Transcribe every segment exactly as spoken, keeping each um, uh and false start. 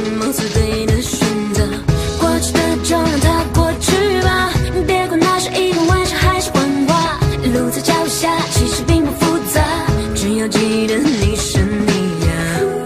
么最对的选择？过去的就让它过去吧，别管那是一个玩笑还是谎话。路在脚下，其实并不复杂，只要记得你是你呀。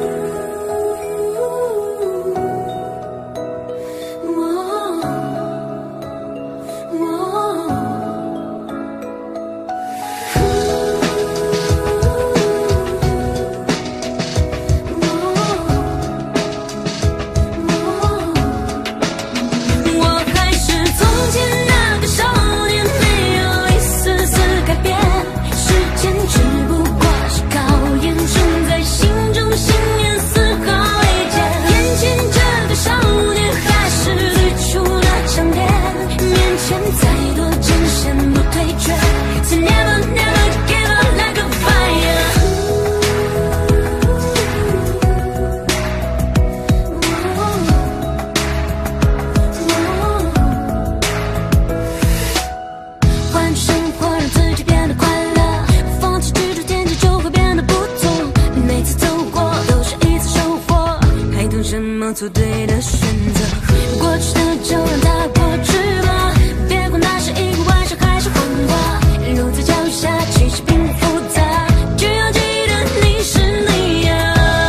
做对的选择，过去的就让它过去吧，别管那是一个玩笑还是谎话。路在脚下，其实并不复杂，只要记得你是你呀。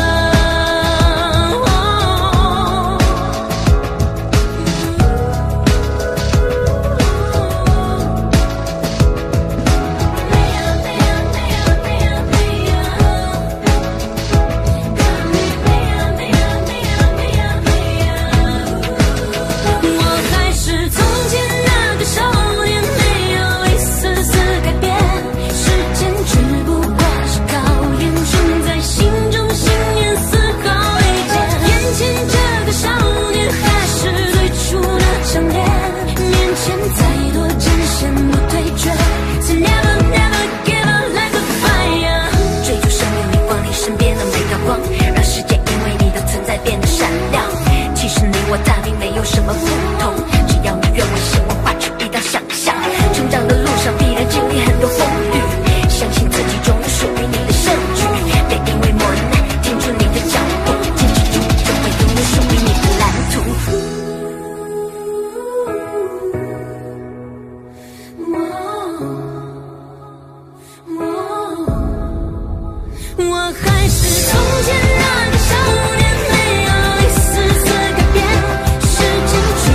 我大并没有什么不同，只要你愿为希望画出一道想象。成长的路上必然经历很多风雨，相信自己终有属于你的胜局。别因为磨难停住你的脚步，坚持住，就会拥有属于你的蓝图。我还是从前那个少年，没有一丝丝改变。时间去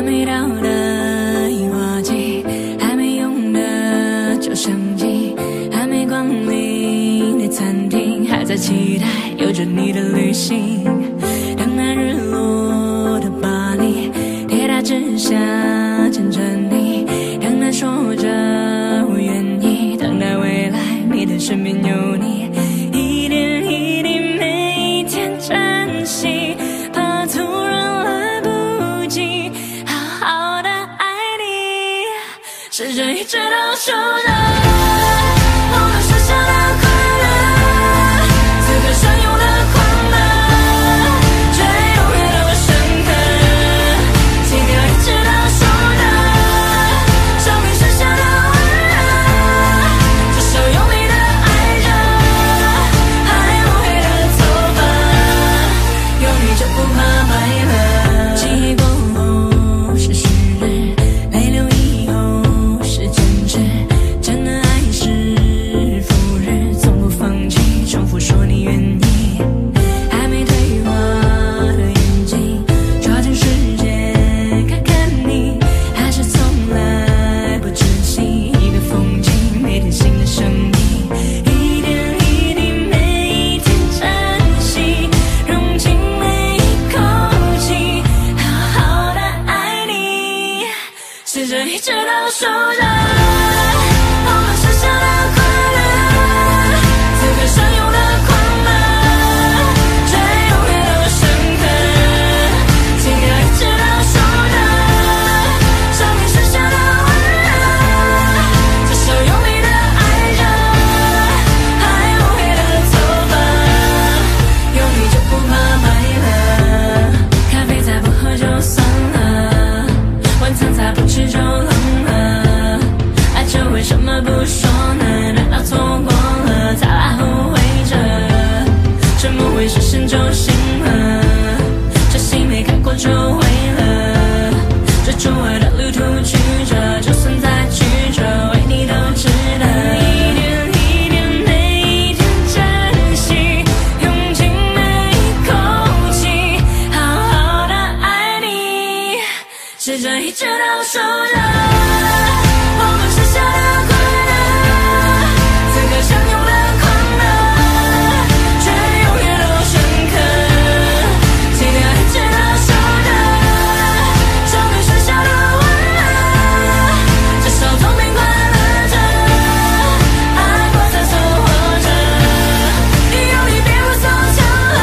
没到的樱花季，还没用的照相机，还没光临的餐厅，还在期待有着你的旅行。等那日落的巴黎，铁塔之下牵着你，等他说着我愿意，等待未来你的身边有你，一点一滴每一天珍惜，怕突然来不及好好的爱你，试着一直到手着我们剩下的快乐，此刻相拥的快乐，却永远那么深刻，心跳一直到手着生命剩下的温热，这首用力的爱着，还无悔的走吧，有你就不怕白了。记忆过后是时日，泪流以后是坚持，真的爱是赴日，从不放弃，重复说你愿意，还没退化的眼睛，抓紧时间看看你，还是从来不珍惜一个风景，每天新的生命，一点一滴每一天珍惜，融进每一口气，好好的爱你，试着一直到手着我们剩下的快乐，此刻相拥的快乐，却永远那么深刻，心跳一直到手着生命剩下的温热，这首用力的爱着，还无悔的走吧，有你就不怕白了，咖啡再不喝就算了，晚餐再不吃就冷了，爱着为什么不说呢？难道错过了才来后悔着？沉默会实现就行了，这戏没看过就毁了，这周围的旅途曲折，就算再曲折，为你都值得。一点一点每一天珍惜，用尽每一口气，好好的爱你，试着一直到手着我们剩下的快乐，此刻相拥的快乐，却永远都深刻，心跳一直到手着生命剩下的温热，这首痛并快乐着，爱过才收获着，有你别无所求了，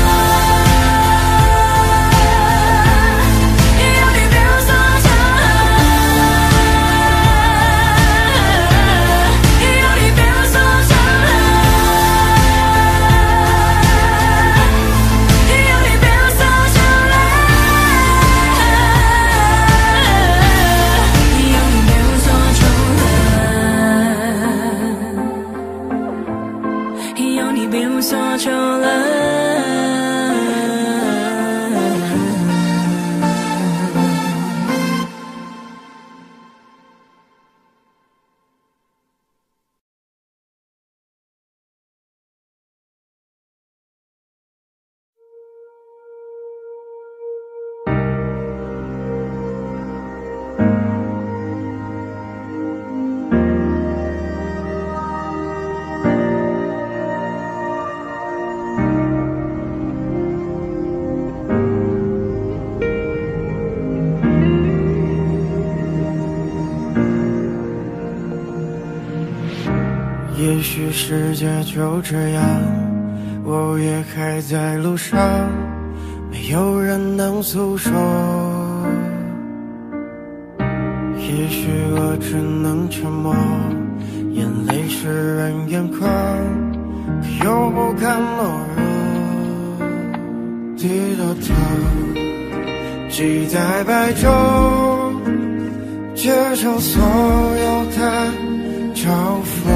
有你别无所求了，有你别无所求了，有你别无所求了，有你别无所求了，有你别无所求了。 也许世界就这样，我也还在路上，没有人能诉说。也许我只能沉默，眼泪湿润眼眶，可又不堪懦弱。低着头，记在白昼，接受所有的嘲讽。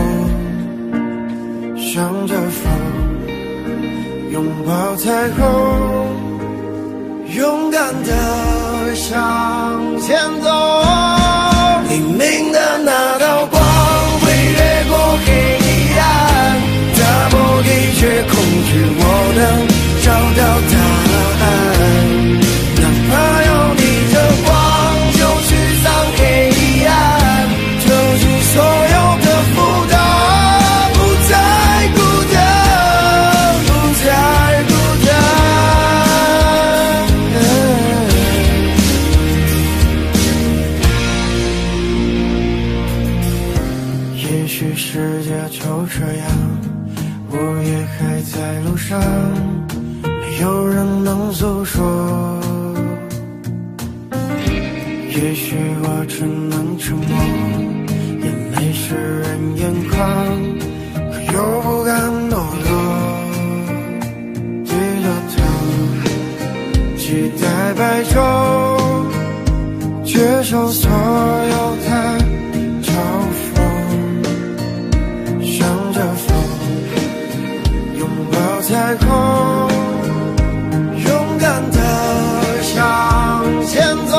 向着风，拥抱彩虹，勇敢地向前走。黎明的那道光会越过黑暗，打破一切恐惧，我能找到答案。哪怕有你的光世界就这样，我也还在路上，没有人能诉说。也许我只能沉默，眼泪湿润眼眶，可又不敢懦弱。低着头，期待白昼，接受所有的嘲讽，向着风，拥抱彩虹，勇敢地向前走。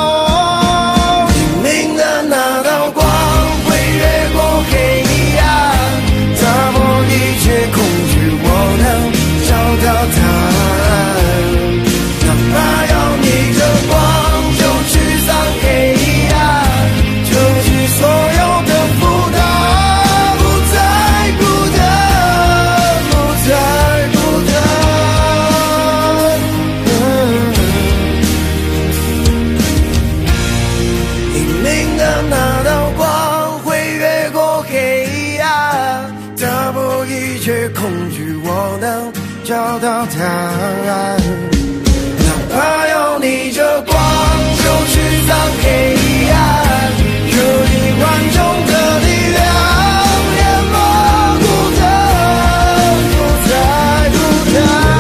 找到答案，哪怕要逆着光，就去sang黑暗，有一万种的力量，淹没孤单，不再孤单。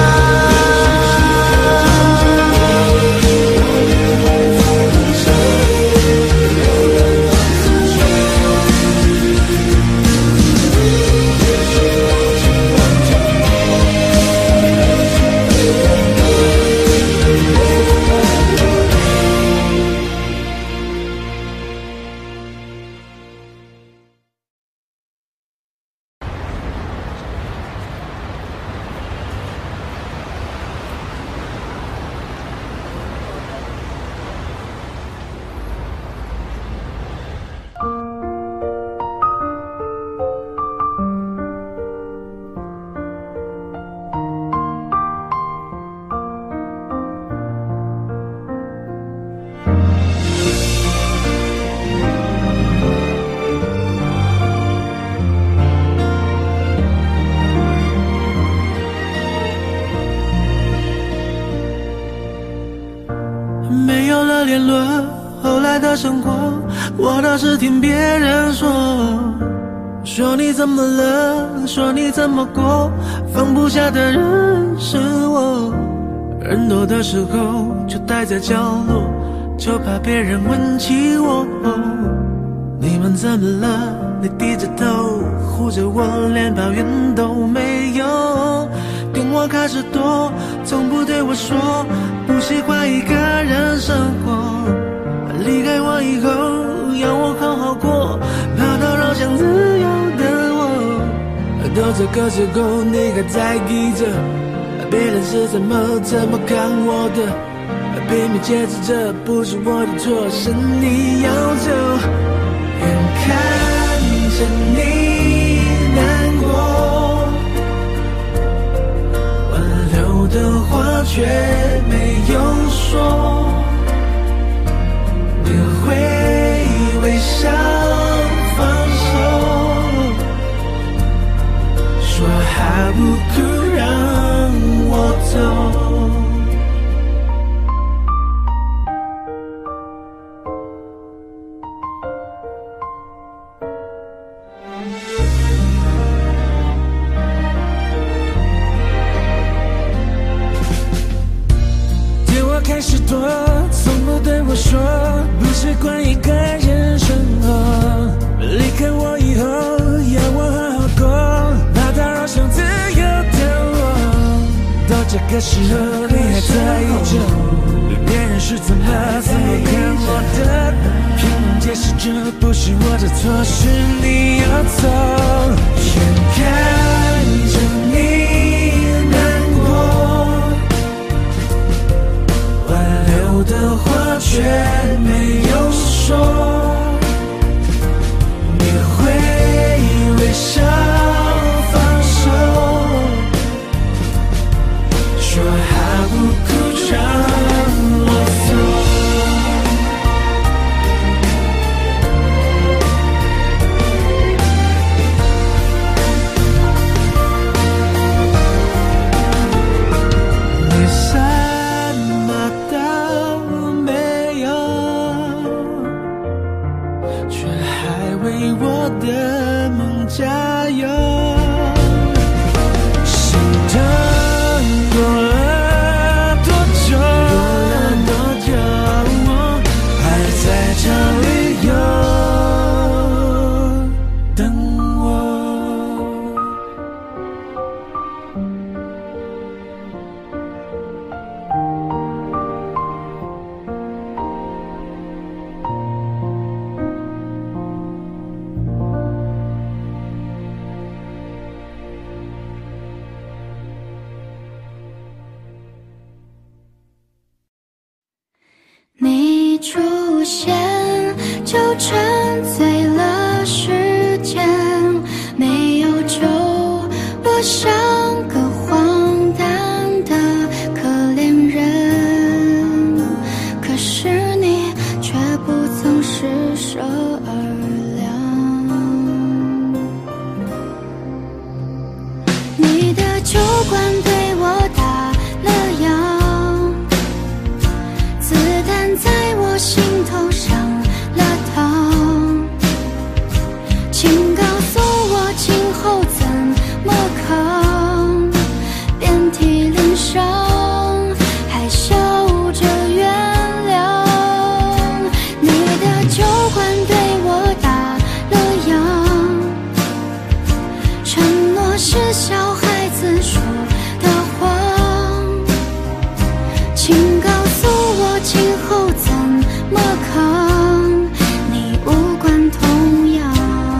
没有了联络，后来的生活，我倒是听别人说，说你怎么了，说你怎么过，放不下的人是我。人多的时候就待在角落，就怕别人问起我。你们怎么了？你低着头护着我，连抱怨都没有。电话开始多，从不对我说不喜欢一个人生活。离开我以后，要我好好过，跑到绕向自由的我。到这个时候，你还在意着别人是怎么怎么看我的，拼命解释这不是我的错，是你要走。眼看着你难过，挽留的话却没有说，你会微笑放手，说还不哭让我走。开始多，从不对我说不习惯一个人生活。离开我以后，要我好好过，怕打扰想自由的我。到这个时候，你还在意着别人是怎么怎么看我的，拼命解释这不是我的错，是你要走。眼看着你难过，留的话却没有说，你会微笑放手，说还不哭让我走。 的梦加油。心疼过了多久？过了多久？还在这里有等我。 你出现就沉醉了时间，没有救，我像个荒诞的可怜人，可是你却不曾施舍而凉。你的酒馆对我打了烊，在我心头上了膛，请告诉我今后怎么扛，遍体鳞伤，还笑着原谅。你的酒馆对我打了烊，承诺是小孩子说的谎，请告诉我今后怎么扛，你无关痛痒。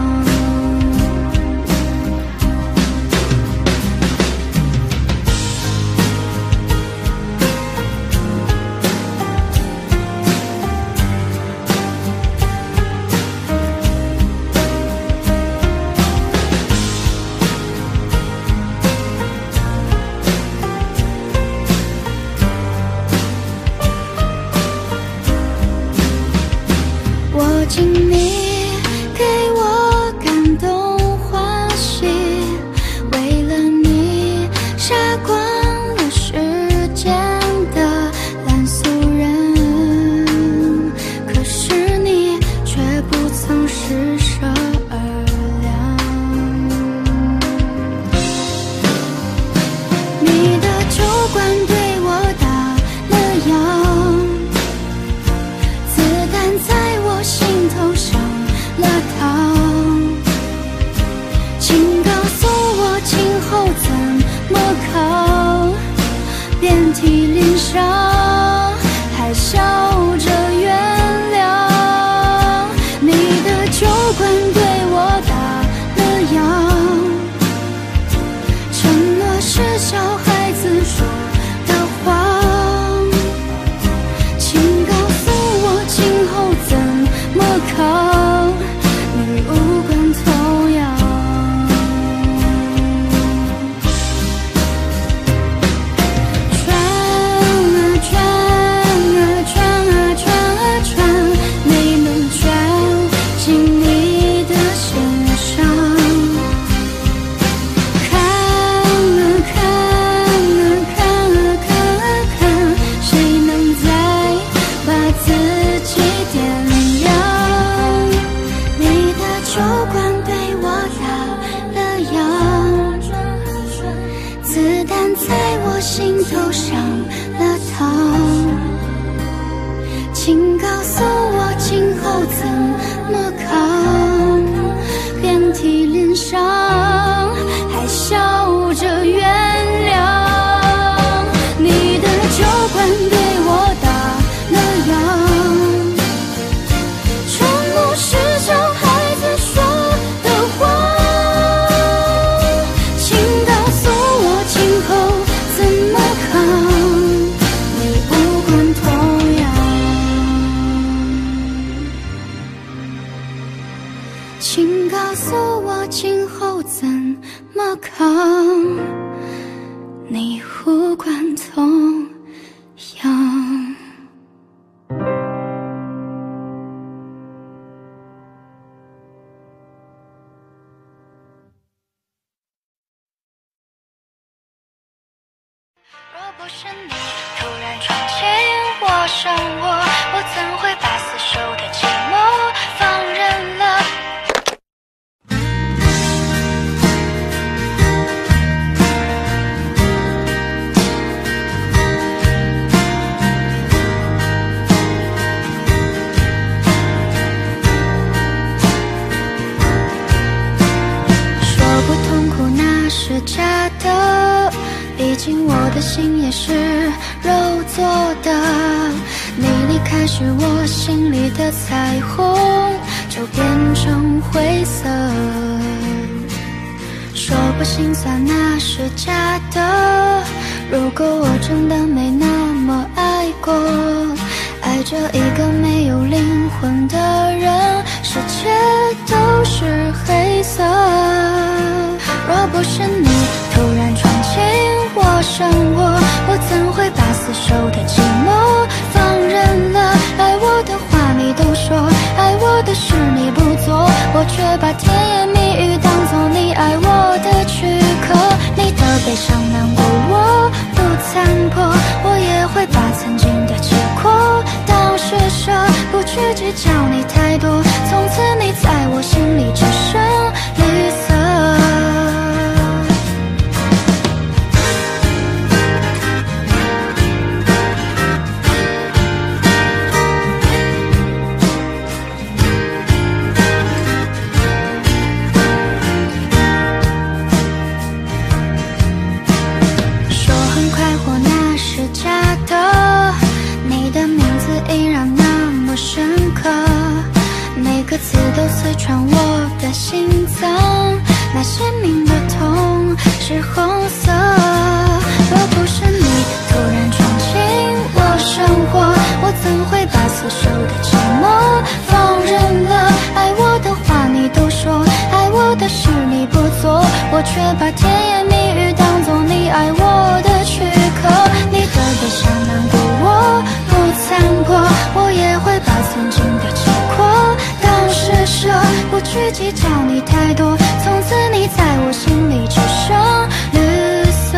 握紧你，给我感动欢喜，为了你杀光了世间的烂俗人，可是你却不曾施舍而凉。你的酒馆对我打了烊，子弹在我心头上了膛，请告诉我今后怎么扛，遍体鳞伤，还笑着原谅。你的酒馆对我打了烊，承诺是小孩子说的谎，请告诉我今后怎么扛，你无关痛痒。转啊转啊转啊转啊转，没能转进你的身上。看啊看啊看啊看啊看，谁能再把自己点亮？你的酒馆对我打了烊，子弹在我心头上了膛，请告诉我今后怎么扛，遍体鳞伤，还笑着原谅。你的酒馆对我打了烊，承诺是小孩子说的谎，请告诉我今后怎么扛，你无关痛痒。请告诉我今后怎么扛，你无关痛痒。若不是你突然闯进我生活，我怎会把厮守的寂寞放任了？ 心也是肉做的，你离开时我心里的彩虹就变成灰色。说不心酸那是假的，如果我真的没那么爱过，爱着一个没有灵魂的人，世界都是黑色。若不是你突然闯进我生活，我怎会把死守的寂寞放任了？爱我的话你都说，爱我的事你不做，我却把甜言蜜语当作你爱我的躯壳。你的悲伤难过我不参破，我也会把曾经的结果当施舍，不去计较你太多，从此你在我心里只剩绿色。歌词都刺穿我的心脏，那鲜明的痛是红色。若不是你突然闯进我生活，我怎会把死守的寂寞放任了？爱我的话你都说，爱我的事你不做，我却把甜言蜜语当作你爱我的躯壳。你的悲伤难过我不参破，我也会把曾经的结果施舍，不去计较你太多，从此你在我心里只剩绿色。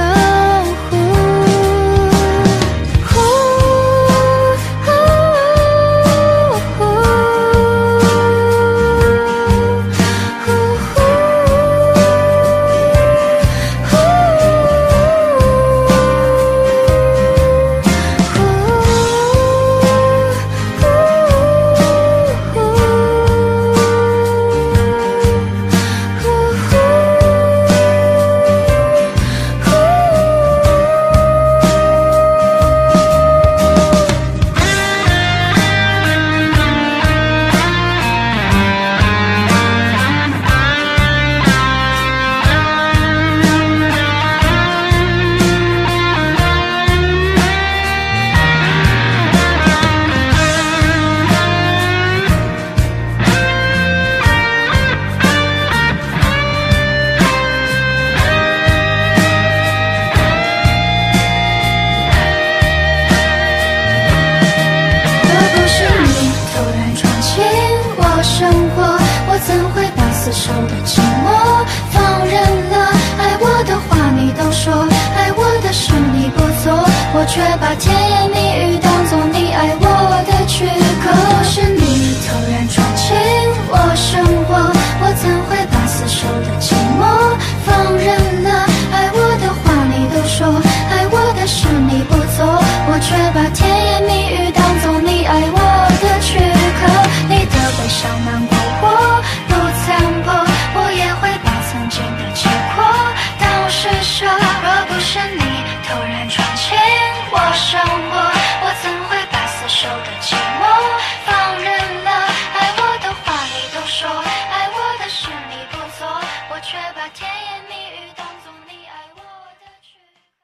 手的寂寞放任了，爱我的话你都说，爱我的事你不做，我却把甜言蜜语当作你爱我的躯壳。是你突然闯进我生活，我怎会把死守的寂寞放任了？爱我的话你都说，爱我的事你不做，我却把甜言蜜语当作你爱我的躯壳。你的悲伤难过我不参破，我也会把曾经的结果当施舍。若不是你突然闯进我生活，我怎会把死守的寂寞放任了？爱我的话你都说，爱我的事你不做，我却把甜言蜜语当作你爱我的躯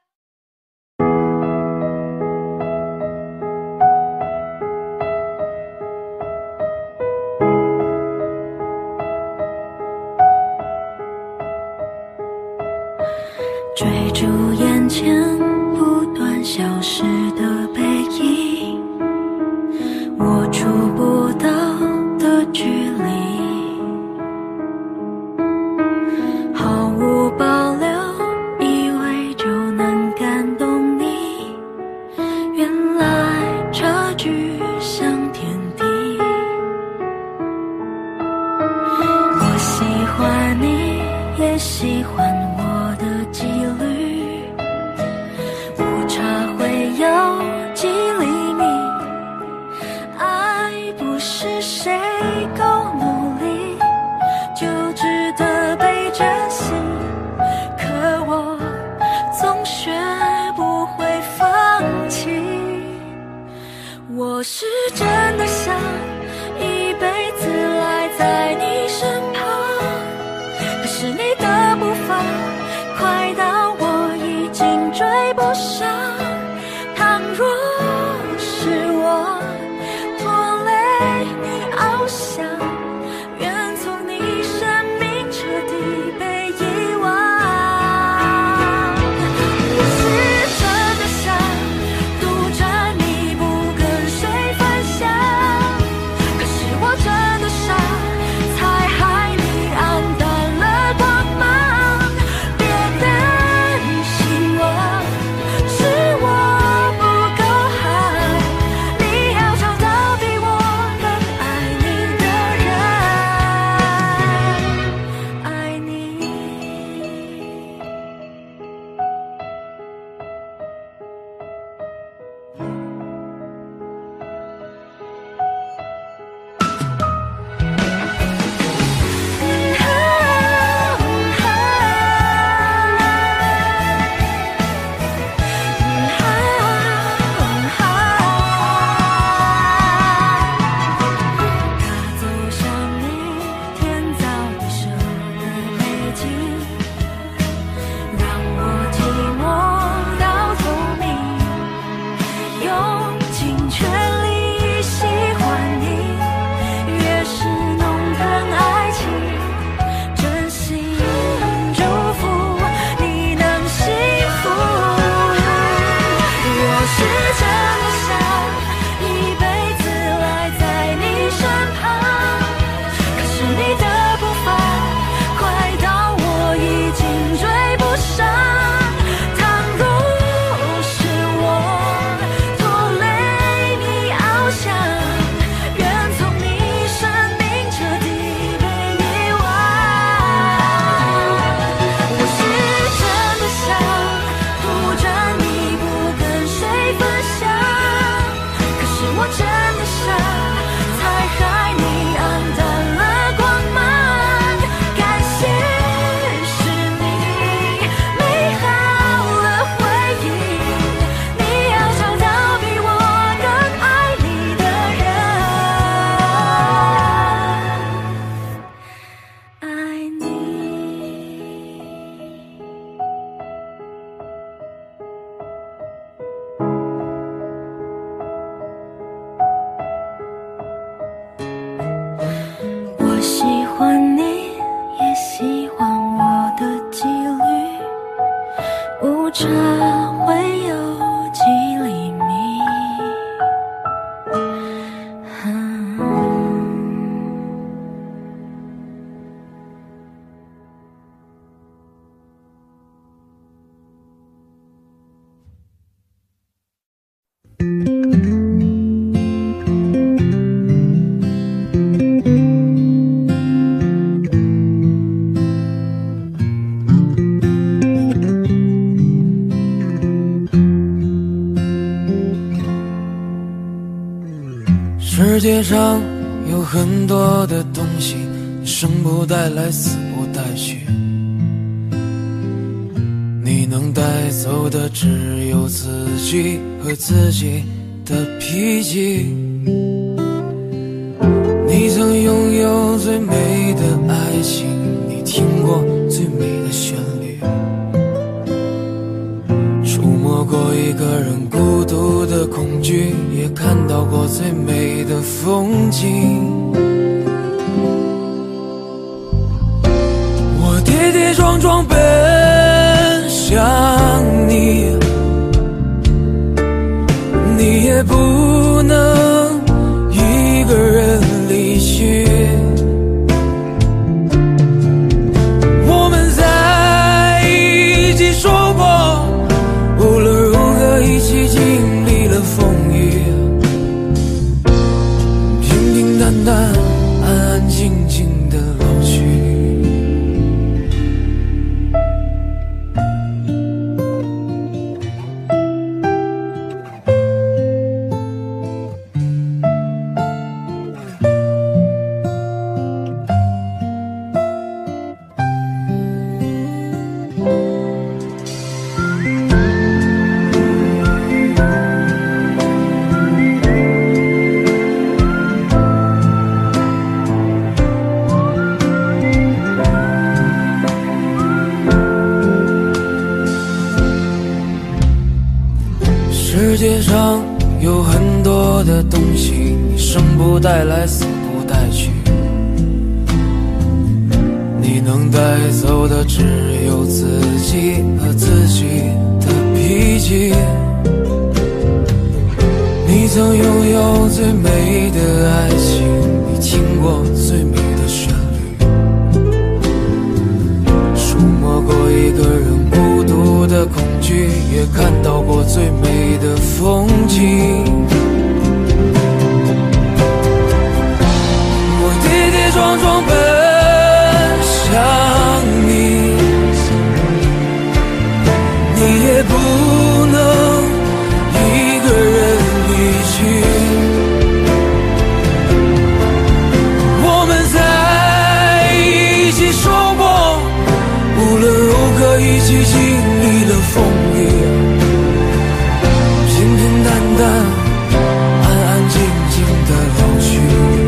追逐眼前不断消失的背影，我触不到的距离，毫无保留，以为就能感动你，原来差距像天地。我喜欢你，也喜欢我的纪律，误差会有几厘米，爱不是谁够努力就值得被珍惜，可我总学不会世界上有很多的东西，生不带来，死不带去，你能带走的只有自己和自己的脾气。你曾拥有最美的爱情，你听过最美的旋律，触摸过一个人孤独的恐惧，也看到过最美的风景。我跌跌撞撞奔向你，你也不能一个人离去。我们在一起说过，无论如何一起经历了风雨，平平淡淡，安安静静的老去。世界上有很多的东西，你生不带来，死不带去，你能带走的只有自己和自己的脾气。你曾拥有最美的爱情，你听过最美的旋律，触摸过一个人孤独的恐惧，也看到过最美的风景。我跌跌撞撞奔向你，你也不能一个人离去。我们在一起说过，无论如何一起经历了风雨，平平淡淡，安安静静的老去。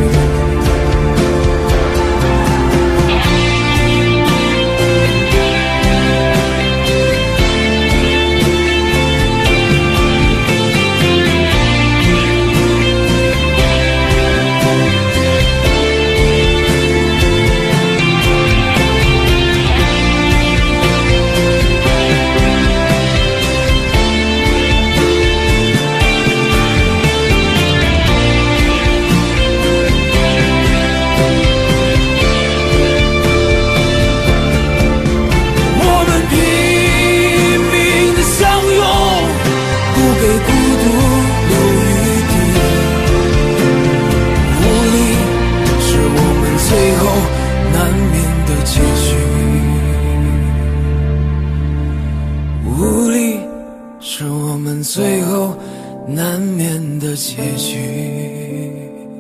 无力是我们最后难免的结局。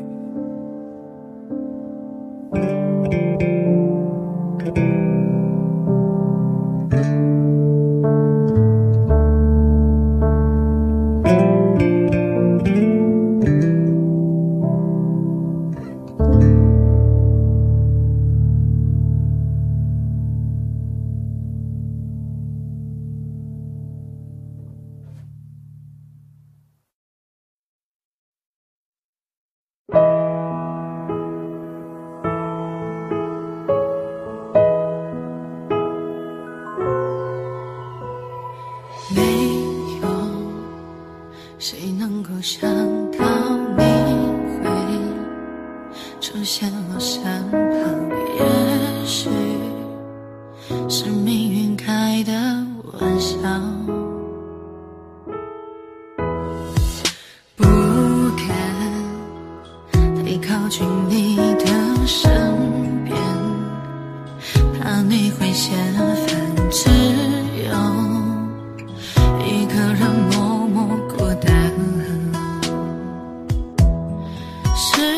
谁能够想到你会出现我身旁？也许是命运开的玩笑，不敢太靠近你的身边，怕你会嫌烦，只有一个人默默孤单。是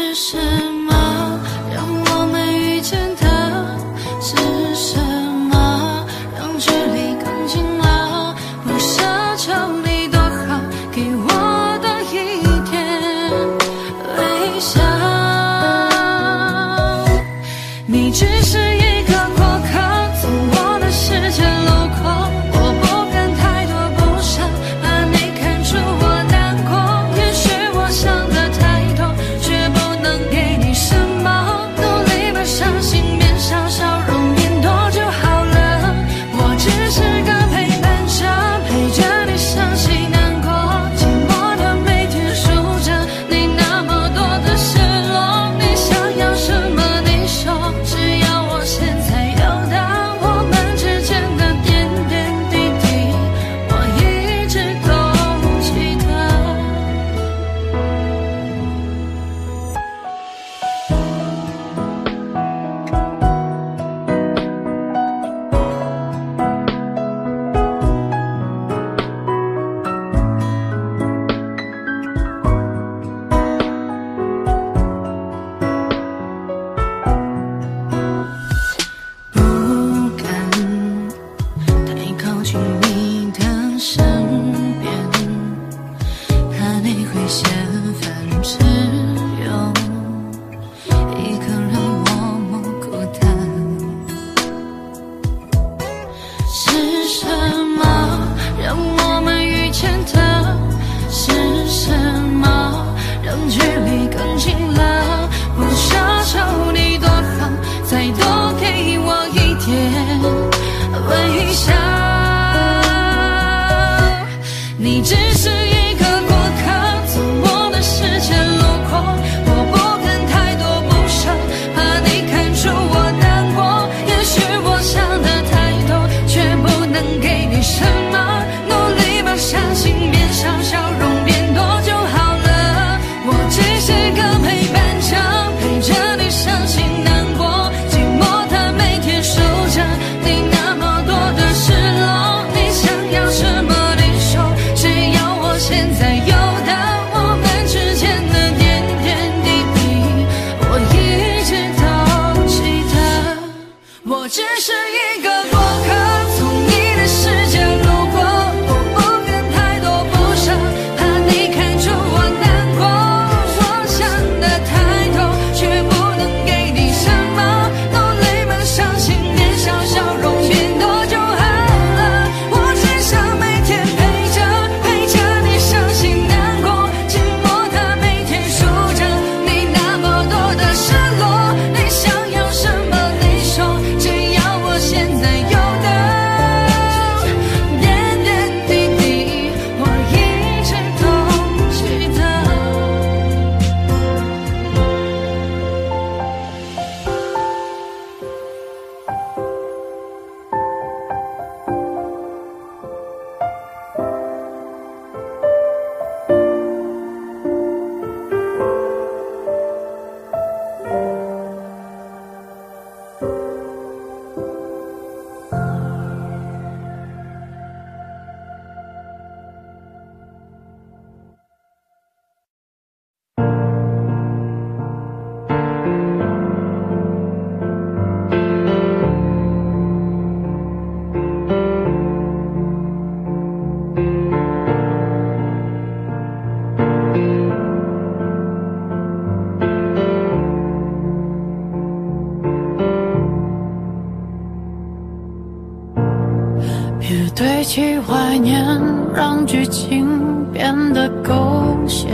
起怀念，让剧情变得狗血。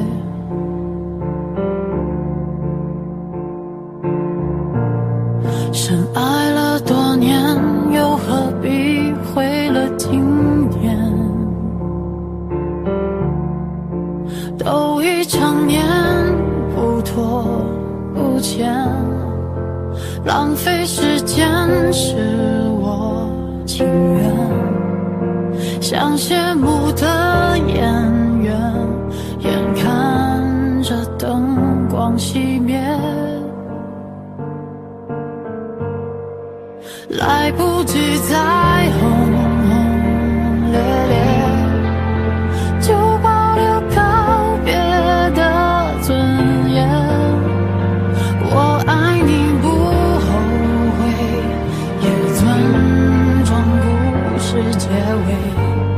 深爱了多年，又何必毁了经典？都已成年，不拖不欠，浪费时间是我情愿。像谢幕的演员，眼看着灯光熄灭，来不及再轰轰烈烈，就保留告别的尊严。我爱你不后悔，也尊重故事结尾。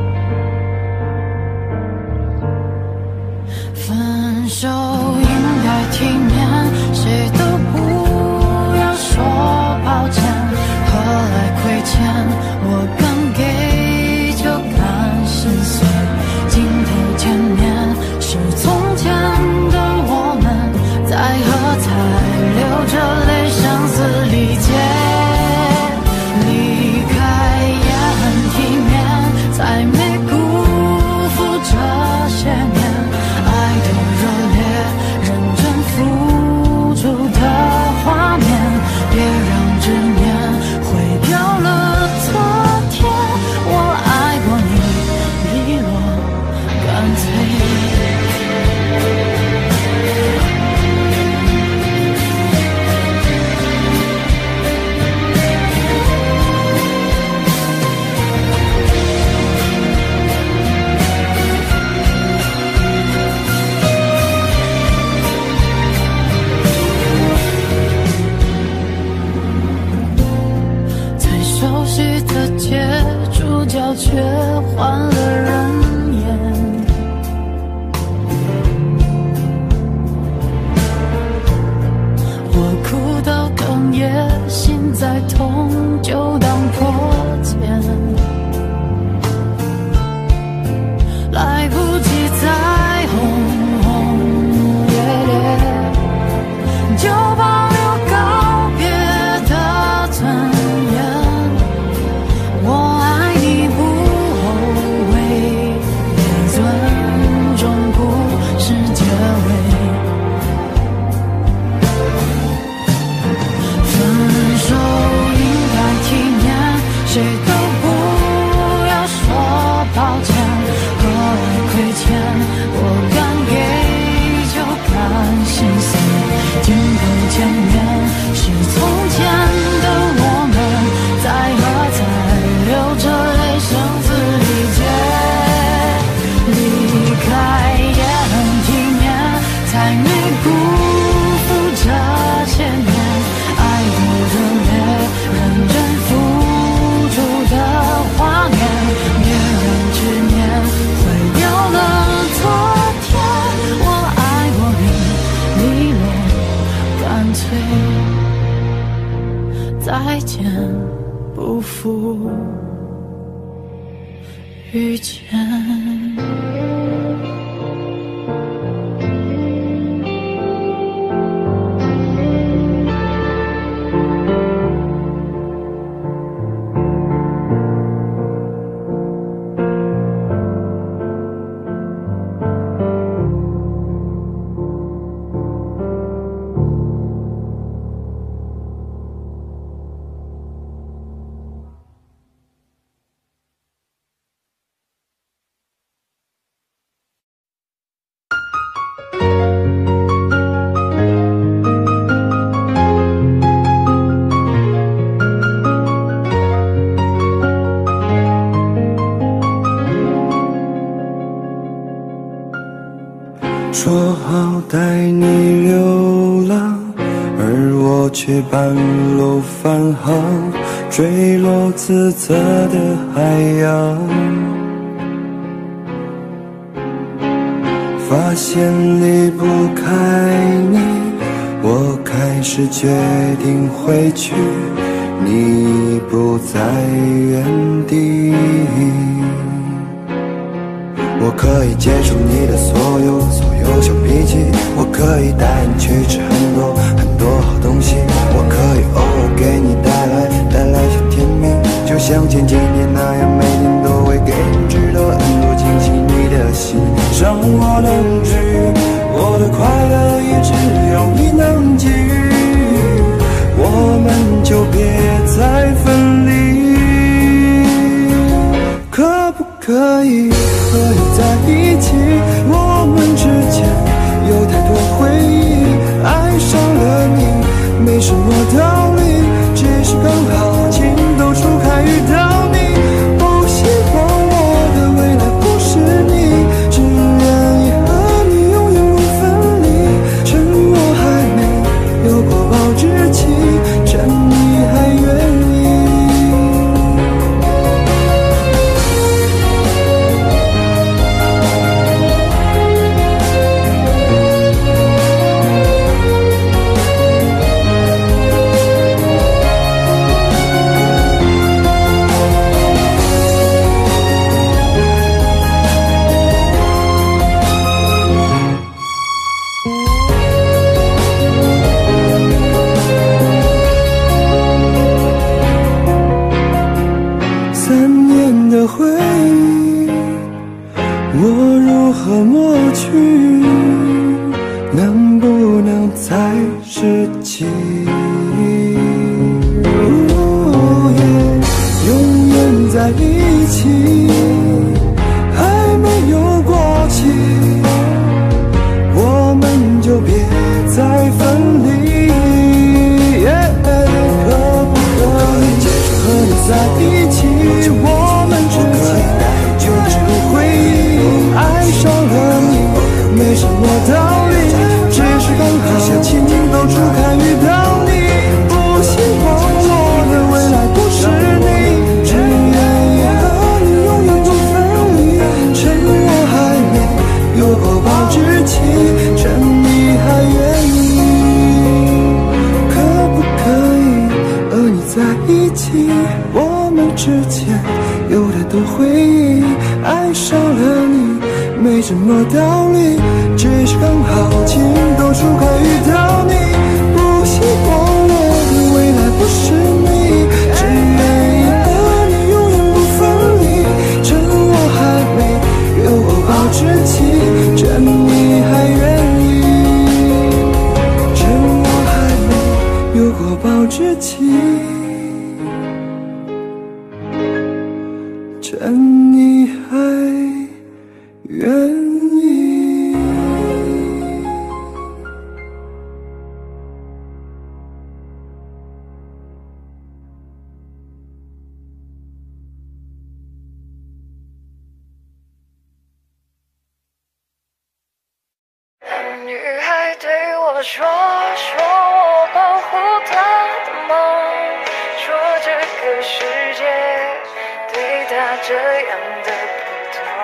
分手应该体面，谁都不要说抱歉。何来亏欠？我刚给就敢心碎。镜头前面是从前的我们，在喝彩，流着泪，声嘶力竭。离开也很体面，才没辜负这些年爱的热烈，认真付出的画面。别让执念毁掉了昨天，我爱过你，利落干脆。街主角却换了人演，我哭到哽咽，心再痛就当破茧，来不及再轰轰烈烈，就保留告别的尊严。我爱你不后悔，也尊重故事结尾。分手应该体面，谁都不要说抱歉。何来亏欠？我敢给就敢心碎。镜头前面是从前的我们，在喝彩，流着泪，声嘶力竭。离开也很体面，才没辜负这些年爱的热烈，认真付出的画面。别让执念毁掉了昨天，我爱过你，利落干脆。再见，不负遇见。 说好带你流浪，而我却半路返航，坠落自责的海洋。发现离不开你，我开始决定回去， 你不在原地。我可以接受你的所有所有小脾气，我可以带你去吃很多很多好东西，我可以偶尔给你带来带来些甜蜜，就像前几年那样，每天都会给你知道很多惊喜。你的心让我能治愈，我的快乐也只有你能给予，我们就别再分离。可不可以和你在一起？我们之间有太多回忆，爱上了你没什么道理，只是刚好情窦初开遇到你。不希望我的未来不是你，只愿意和你永远不分离。趁我还没有过保质期，趁你还愿意。回忆，我如何抹去？能不能再拾起？哦耶，永远在一起，还没有过期，我们就别再分离。耶，可不可以接受和你在一起？我们之间就只有回忆，爱上了你没什么道理，只是刚好情窦初开遇到你。不希望我的未来不是你，只愿意和你永远不分离。趁我还没有过保质期，趁你还愿意。可不可以和你在一起？我们之间有太多回忆，爱上了你没什么道理，只是刚好情窦初开遇到你。不希望我的未来不是你，只愿意和你永远不分离。趁我还没有过保质期，趁你还愿意，趁我还没有过保质期，趁你还愿意。 女孩对我说，说我保护她的梦，说这个世界对她这样的普通。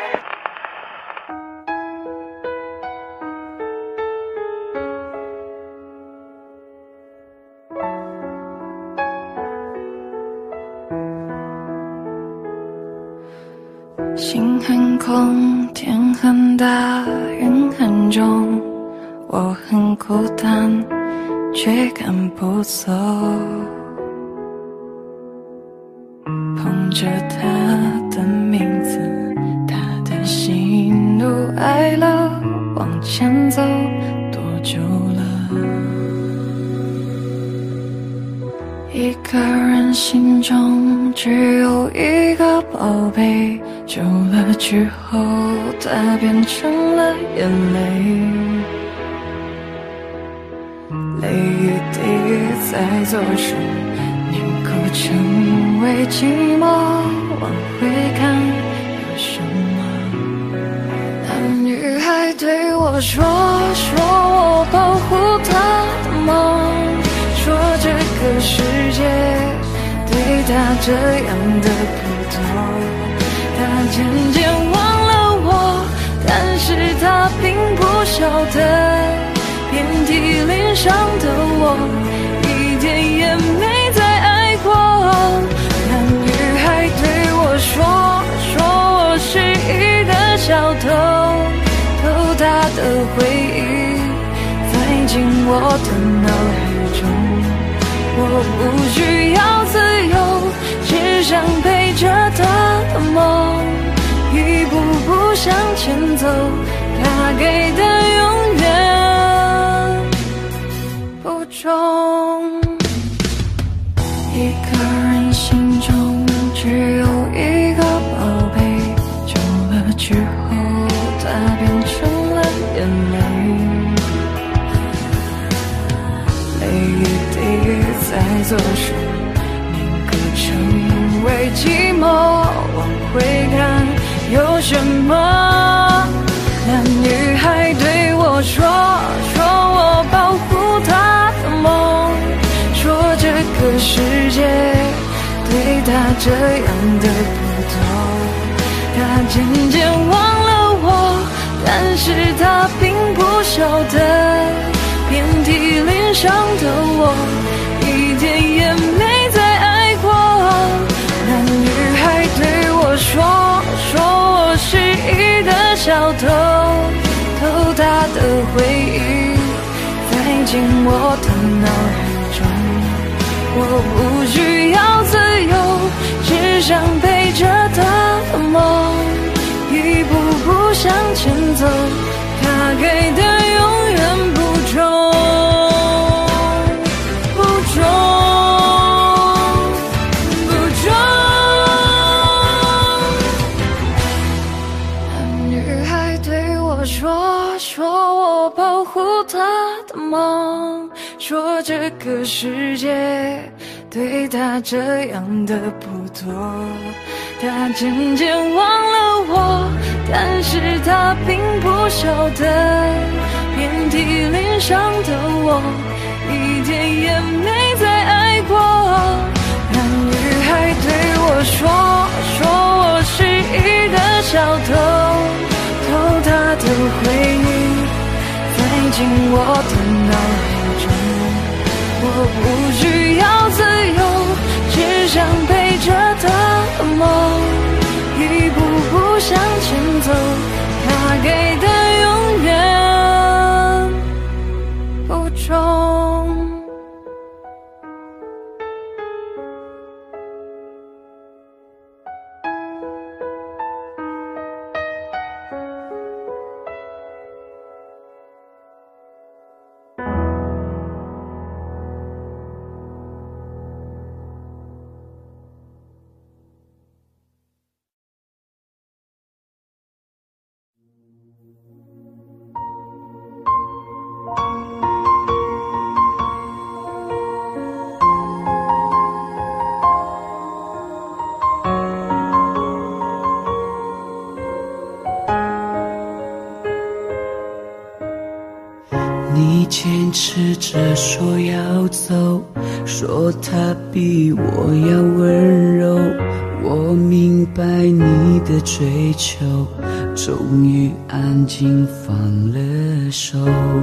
心很空，天很大，云很重，我很孤单，却赶不走。捧着他的名字，他的喜怒哀乐，往前走多久了？一个人心中只有一个宝贝，久了之后它变成了眼泪，泪一滴在左手凝固成为寂寞，往回看有什么？那女孩对我说，说我保护她的梦，说这个世界对她这样的普通，她渐渐忘了我，但是她并不晓得，遍体鳞伤的我一点也没在爱我的脑海中。我不需要自由，只想陪着他的梦，一步步向前走，他给的永远不重。一个人心中只有一个宝贝，久了之后它变成了眼泪，泪一滴在左手凝固成为寂寞，往回看有什么？那女孩对我说，说我保护她的梦，说这个世界对她这样的不同。她渐渐忘了我，但是她并不晓得，遍体鳞伤的我一点也没再爱过。那女孩对我说，说我是一个小偷，偷她的回忆塞进我的脑海中。我不需要自由，只想陪着她的梦，一步步向前走，她给的永远不重，不重，不重。那女孩对我说，说我保护她的梦，说这个世界对她这样的不多。她渐渐忘了我，但是她并不晓得，遍体鳞伤的我一点也没再爱过。那女孩对我说，说我是一个小偷，偷她的回忆塞进我的脑海中。我不需要自由，只想陪着她的梦，一步步向前走，她给的永远不重。 你坚持着说要走，说他比我要温柔，我明白你的追求，终于安静放了手。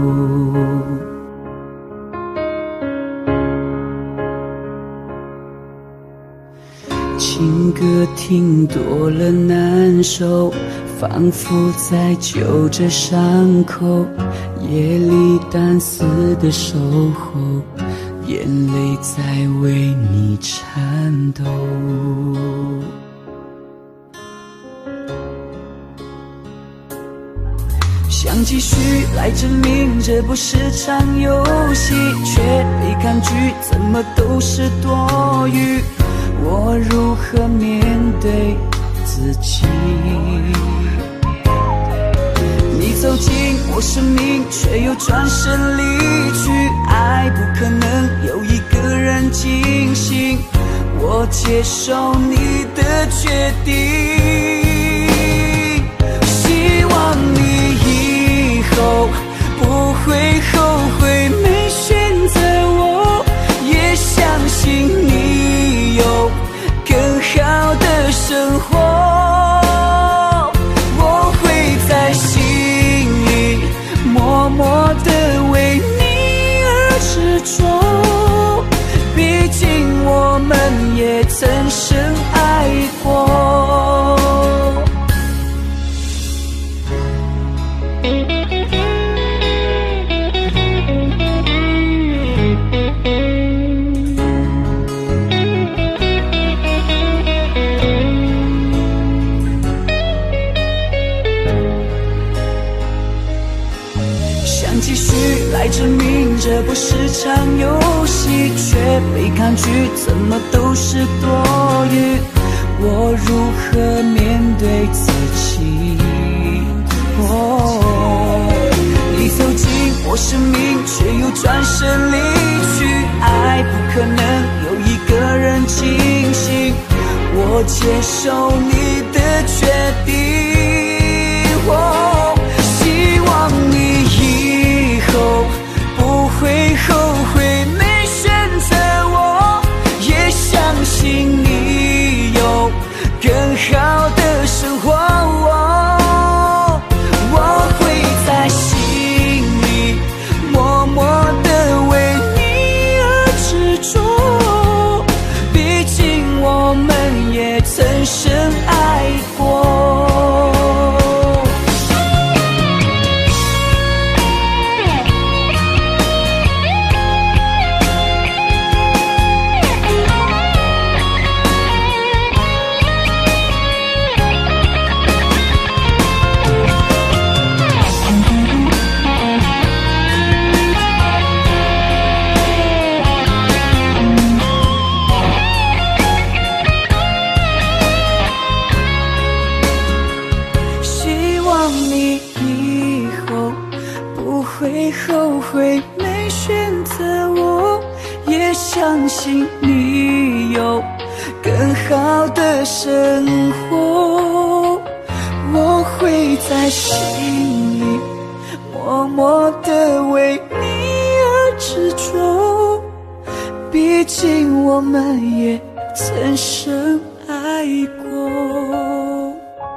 情歌听多了难受，仿佛在揪着伤口，夜里单丝的守候，眼泪在为你颤抖。想继续来证明这不是场游戏，却被抗拒，怎么都是多余。我如何面对自己？你走进我生命，却又转身离去。爱不可能有一个人进行，我接受你的决定。希望你以后不会后悔没选择我，也相信你有更好的生活。我会在心里默默地为你而执着，毕竟我们也曾深爱过。 不是场游戏，却被抗拒，怎么都是多余。我如何面对自己？哦，你走进我生命，却又转身离去。爱不可能有一个人清醒，我接受你的决定。哦，希望你以后不会后悔没选择我，也相信你有更好的生活。我我会在心里默默地为你而执着，毕竟我们也曾深爱过。后悔没选择我，也相信你有更好的生活。我会在心里默默地为你而执着，毕竟我们也曾深爱过。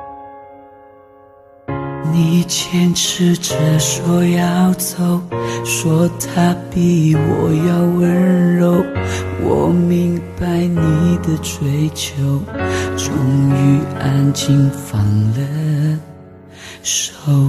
你坚持着说要走，说他比我要温柔，我明白你的追求，终于安静放了手。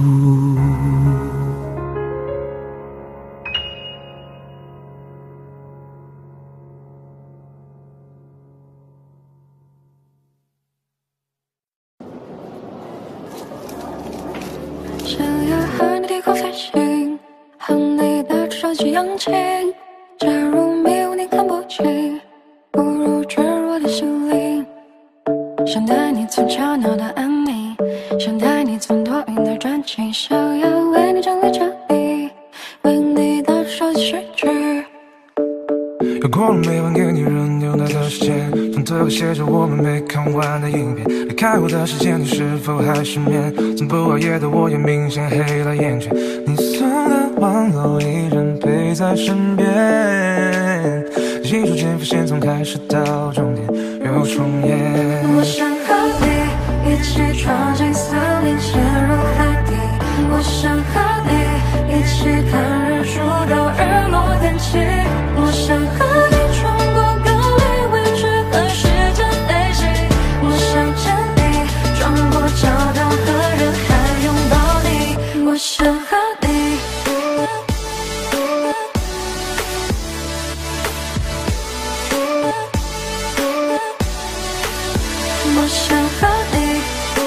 想要和你低空飞行，和你的手机扬起。假如没有你看不清，不如坠落的心灵。想带你从吵闹的安宁，想带你从多云的转晴。想要为你整理这里，为你的手机失去。 又过了每晚给你扔丢那的时间，从头和写着我们没看完的影片。离开我的时间，你是否还失眠？从不熬夜的我也明显黑了眼圈。你送的玩偶依然陪在身边，一瞬间发现从开始到终点又重演。 我想和你一起闯进森林，潜入海底。我想和你一起看日出到日落天晴。我想和你穿过高丽位置和时间飞行。我想牵你穿过教堂和人海拥抱你。我想和你我想和你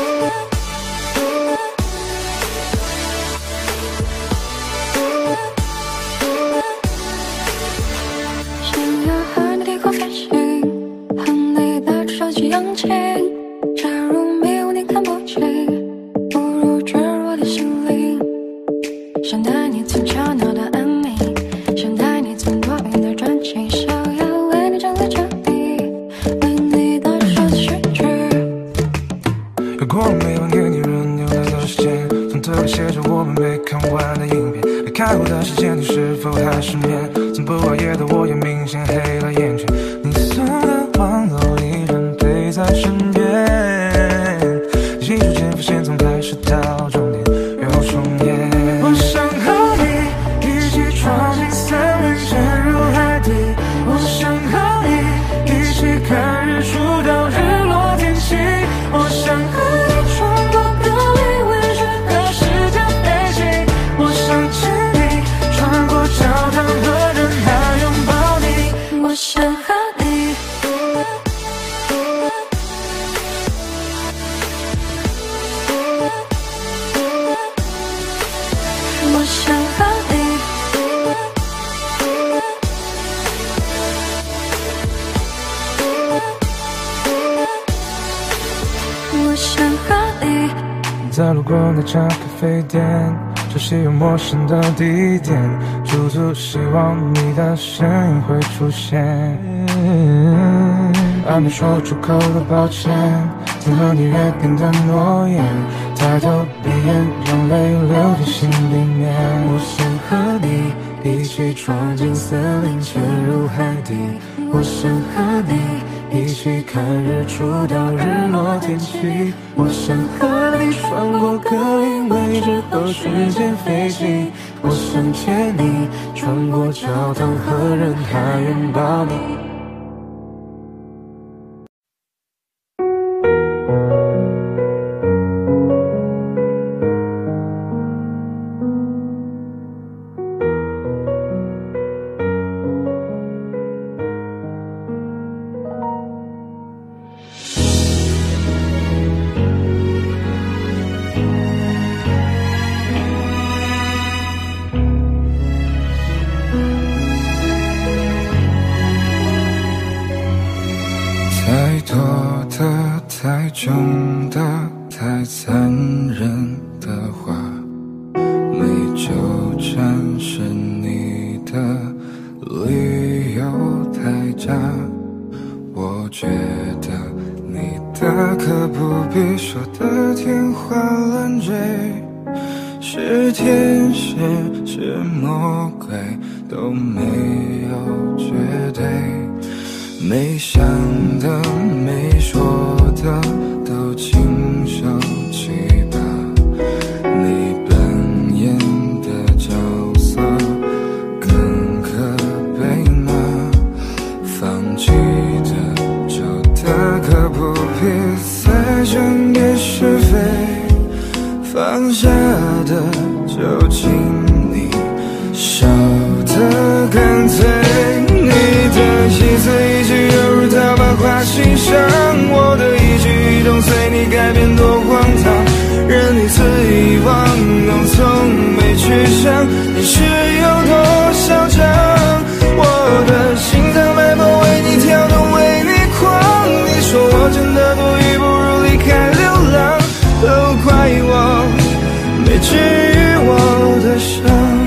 想要和你低空飞行，和你的手机扬起。假如没有你看不清，不如坠落的心灵。想带你从吵闹的安宁，想带你从多云的转晴。想要为你整理这里，为你的手机失去。 又过了每晚给你扔丢的时间，从头写着我们没看完的影片。离开我的时间，你是否还失眠？从不熬夜的我也明显黑了眼圈。你送的玩偶依然陪在身边，一瞬间发现从开始到终点又重演。我想和你一起闯进森林，潜入海底。我想和你一起看日出到日落天晴。我想和你穿过高丽位置和时间飞行。我想牵你穿过教堂和人海拥抱你。 我想和你我想和你再路过那家咖啡店，熟悉又陌生的地点，驻足希望你的身影会出现。还没说出口的抱歉，曾和你约定的诺言，抬头闭眼，用泪流进心里面。 我想和你一起闯进森林，潜入海底。我想和你一起看日出到日落天晴。我想和你穿过格林威治和时间飞行。我想牵你穿过教堂和人海，拥抱你。 太多的、太重的、太残忍的话，没纠缠是你的理由太假。我觉得你的可不必说的天花乱坠，是天使是魔鬼都没有绝对。没想的没说的都亲手起吧，你扮演的角色更可悲吗？放弃的就大可不必再争辩是非，放下的就请你少的干脆。你的意思一句犹如刀疤划心上，我的一举一动随你改变多荒唐，任你肆意妄动从没去想你是有多嚣张。我的心脏脉搏为你跳动为你狂，你说我真的多余不如离开流浪，都怪我没治愈我的伤。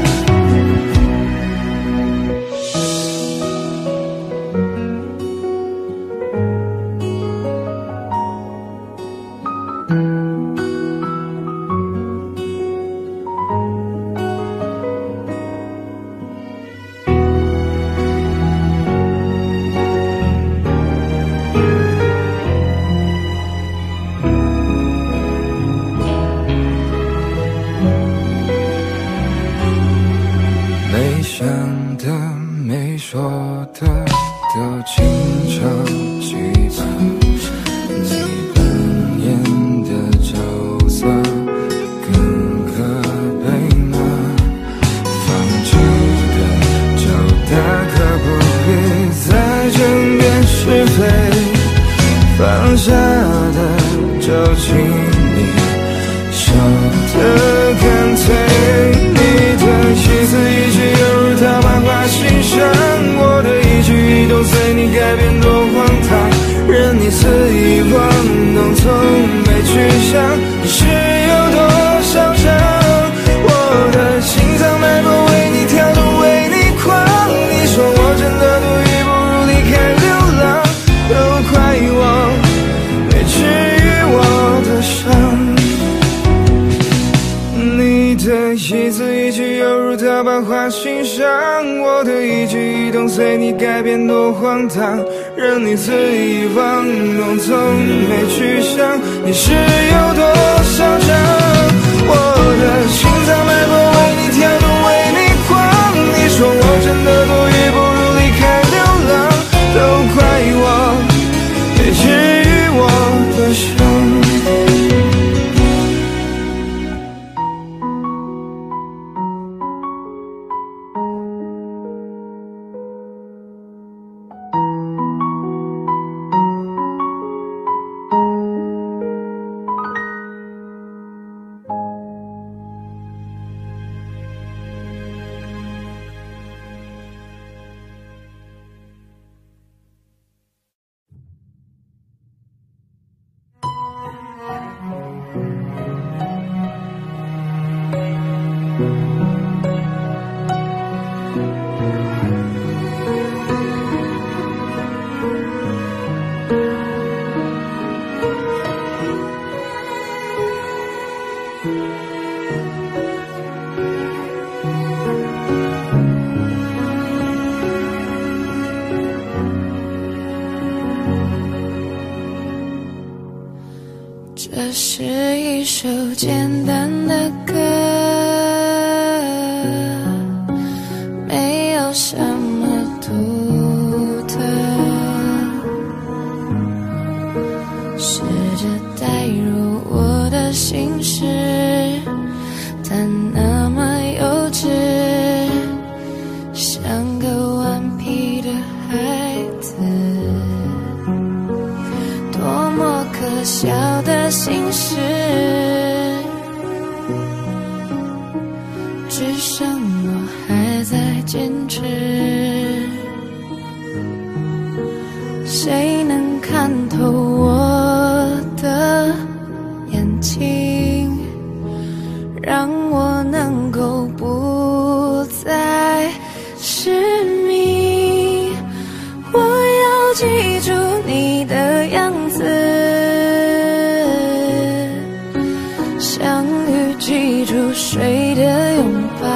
没想的没说的都亲手起吧，你扮演的角色更可悲吗？放弃的就大可不必再争辩是非，放下的就请你少的干脆。你的意思一句犹如刀疤划心上，我的一举一动随你改变多荒唐，任你肆意妄动从没去想你是有多嚣张。我的心脏脉搏为你跳动为你狂，你说我真的多余不如离开流浪，都怪我没治愈我的伤。你的一字一句犹如刀疤划心上，我的一举一动随你改变多荒唐，任你肆意妄动从没去想你是有多嚣张。我的心脏脉搏为你跳动为你狂，你说我真的多余不如离开流浪，都怪我没治愈我的伤。 这是一首简单的歌，没有什么独特，试着带入我的心事，但那么幼稚，像个顽皮的孩子。多么可笑的心事，只剩我还在坚持。谁能看透我的眼睛，让我能够不再失明？我要记住你的样子，像雨记住水的拥抱，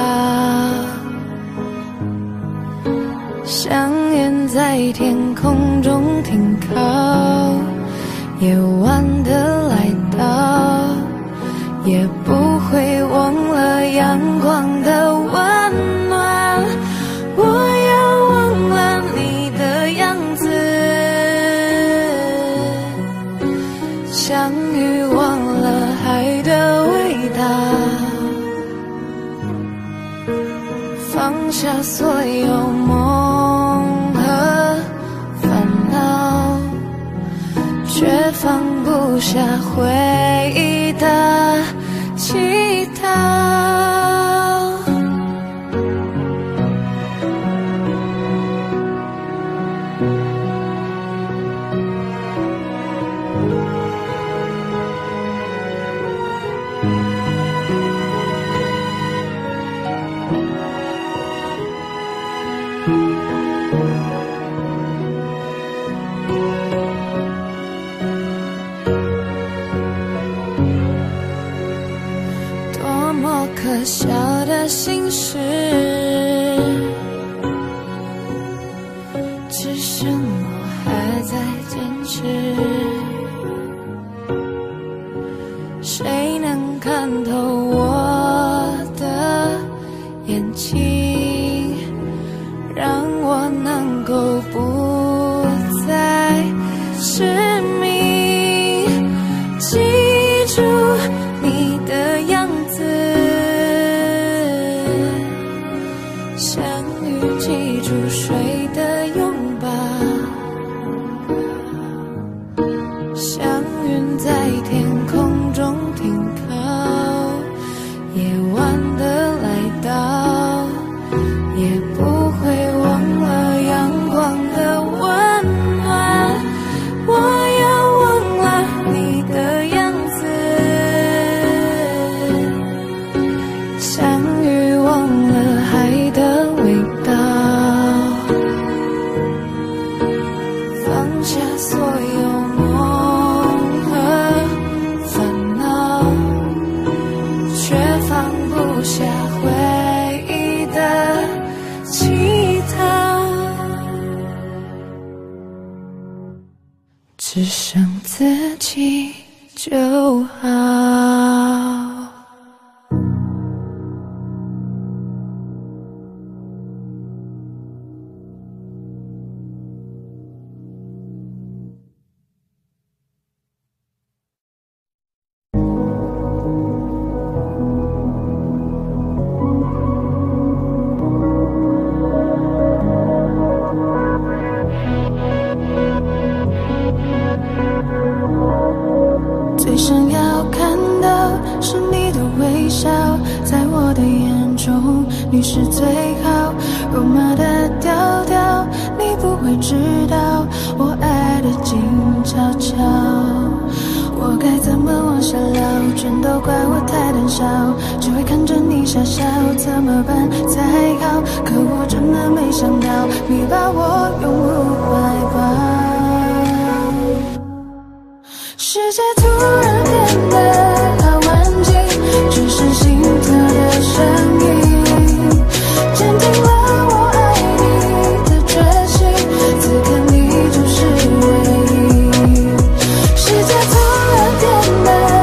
像云在天空中停靠，夜晚的来到，也不会忘了阳光的温暖。我要忘了你的样子，像雨忘了海的味道，放下所有梦和烦恼，却放不下回忆的乞讨。多么可笑的心事，只剩我还在坚持。谁能看透我的眼睛，让我能够不再失明？记住你的样子，像雨记住水的拥抱，像云在天空中停靠，夜晚的来到，也不会忘了阳光的温暖。我要忘了你的样子，像雨忘了海的味道，放下所有梦和烦恼，却放不下回忆的乞讨，只剩自己就好。最想要看到是你的微笑，在我的眼中你是最好。肉麻的调调，你不会知道我爱的静悄悄。我该怎么往下聊？全都怪我太胆小，只会看着你傻笑，怎么办才好？可我真的没想到，你把我拥入怀抱。世界突然变得好安静，只剩心跳的声音，坚定了我爱你的决心。此刻你就是唯一。世界突然变得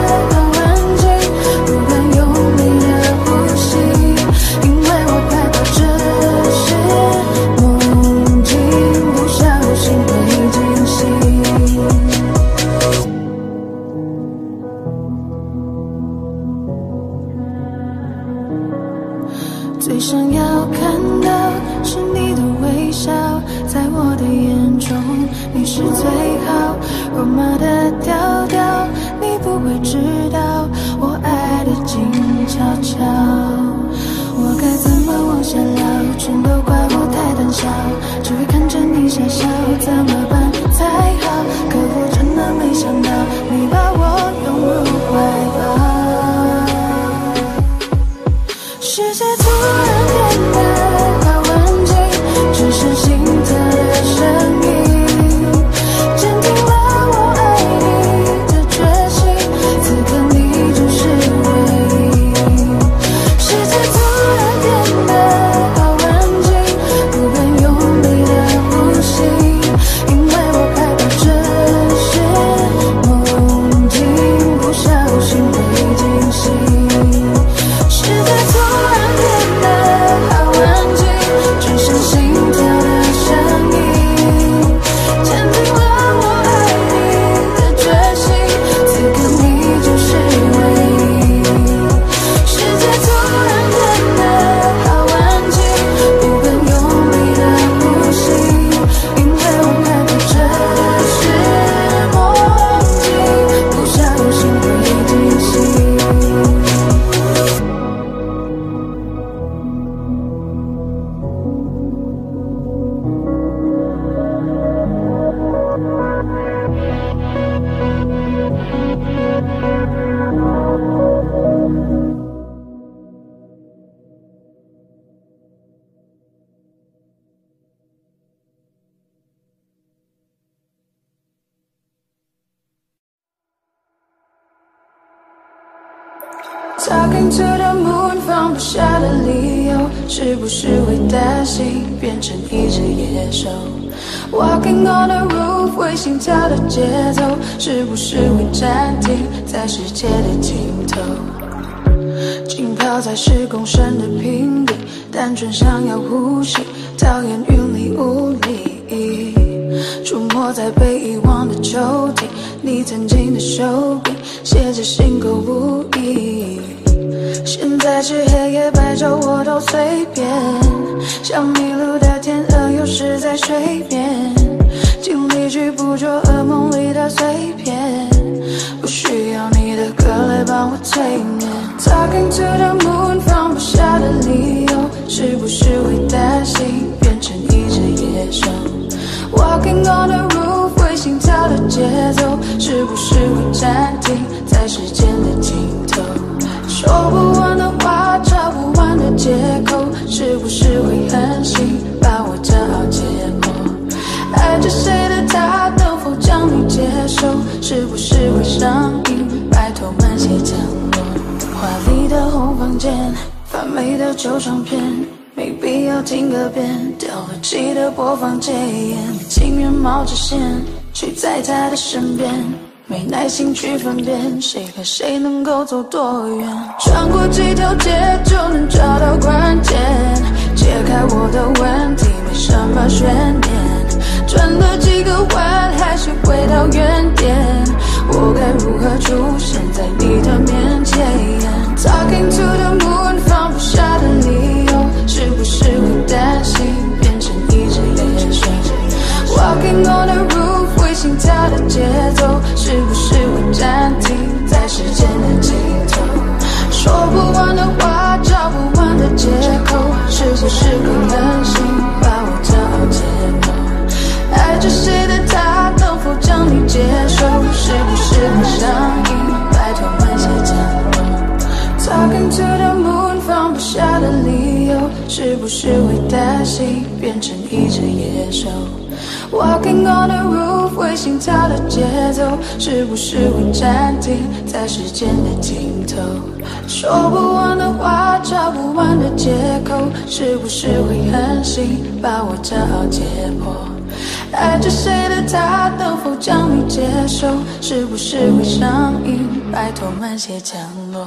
是最好。罗马的调调，你不会知道我爱的静悄悄。我该怎么往下聊？全都怪我太胆小，只会看着你傻笑，怎么办才好？可我真的没想到，你把我拥入怀抱。世界突然变得好安静，只剩心跳的声音，坚定了我爱你的决心，此刻你就是唯一。世界突然变得好安静，不敢用力的呼吸，因为我害怕这是梦境，不小心会惊醒。世界突然变得好安静，只剩心跳的声音，坚定了我爱你的决心，此刻你就是唯一。世界突然变得好安静，不敢用力的呼吸，因为我害怕这是梦境，不小心会惊醒。Talking to the moon， 放不下的理由，是不是会担心变成一只野兽 ？Walking on the roof， 会心跳的节奏，是不是会暂停在世界的尽头？浸泡在十公升的瓶底，单纯想要呼吸，讨厌云里雾里。出没在被遗忘的抽屉，你曾经的手笔，写着心口不一。现在是黑夜白昼我都随便，像迷路的天鹅有时在水边，尽力去捕捉噩梦里的碎片，不需要你的歌来帮我催眠。Talking to the moon， 放不下的理由，是不是会担心变成一只野兽？ Walking on the roof， 会心跳的节奏，是不是会暂停在时间的尽头？说不完的话，找不完的借口，是不是会狠心把我骄傲解剖？爱着谁的他，能否将你接受？是不是会上瘾？拜托慢些降落。华丽的红房间，发霉的旧唱片。 没必要听个遍，掉了漆的播放键，情愿冒着险去在他的身边，没耐心去分辨谁和谁能够走多远。穿过几条街就能找到关键，解开我的问题没什么悬念，转了几个弯还是回到原点，我该如何出现在你的面前 ？Talking to the moon， 放不下的理由。 是不是会担心变成一只野兽 ？Walking on the roof， 会心跳的节奏，是不是会暂停在时间的尽头？说不完的话，找不完的借口，是不是会狠心把我骄傲解剖？爱着谁的他，能否将你接受？是不是会上瘾？拜托慢些降落。Talking to the moon， 放不下的理由。 是不是会担心变成一只野兽 ？Walking on the roof， 会心跳的节奏，是不是会暂停在时间的尽头？说不完的话，找不完的借口，是不是会狠心把我骄傲解剖？爱着谁的他，能否将你接受？是不是会上瘾？拜托慢些降落。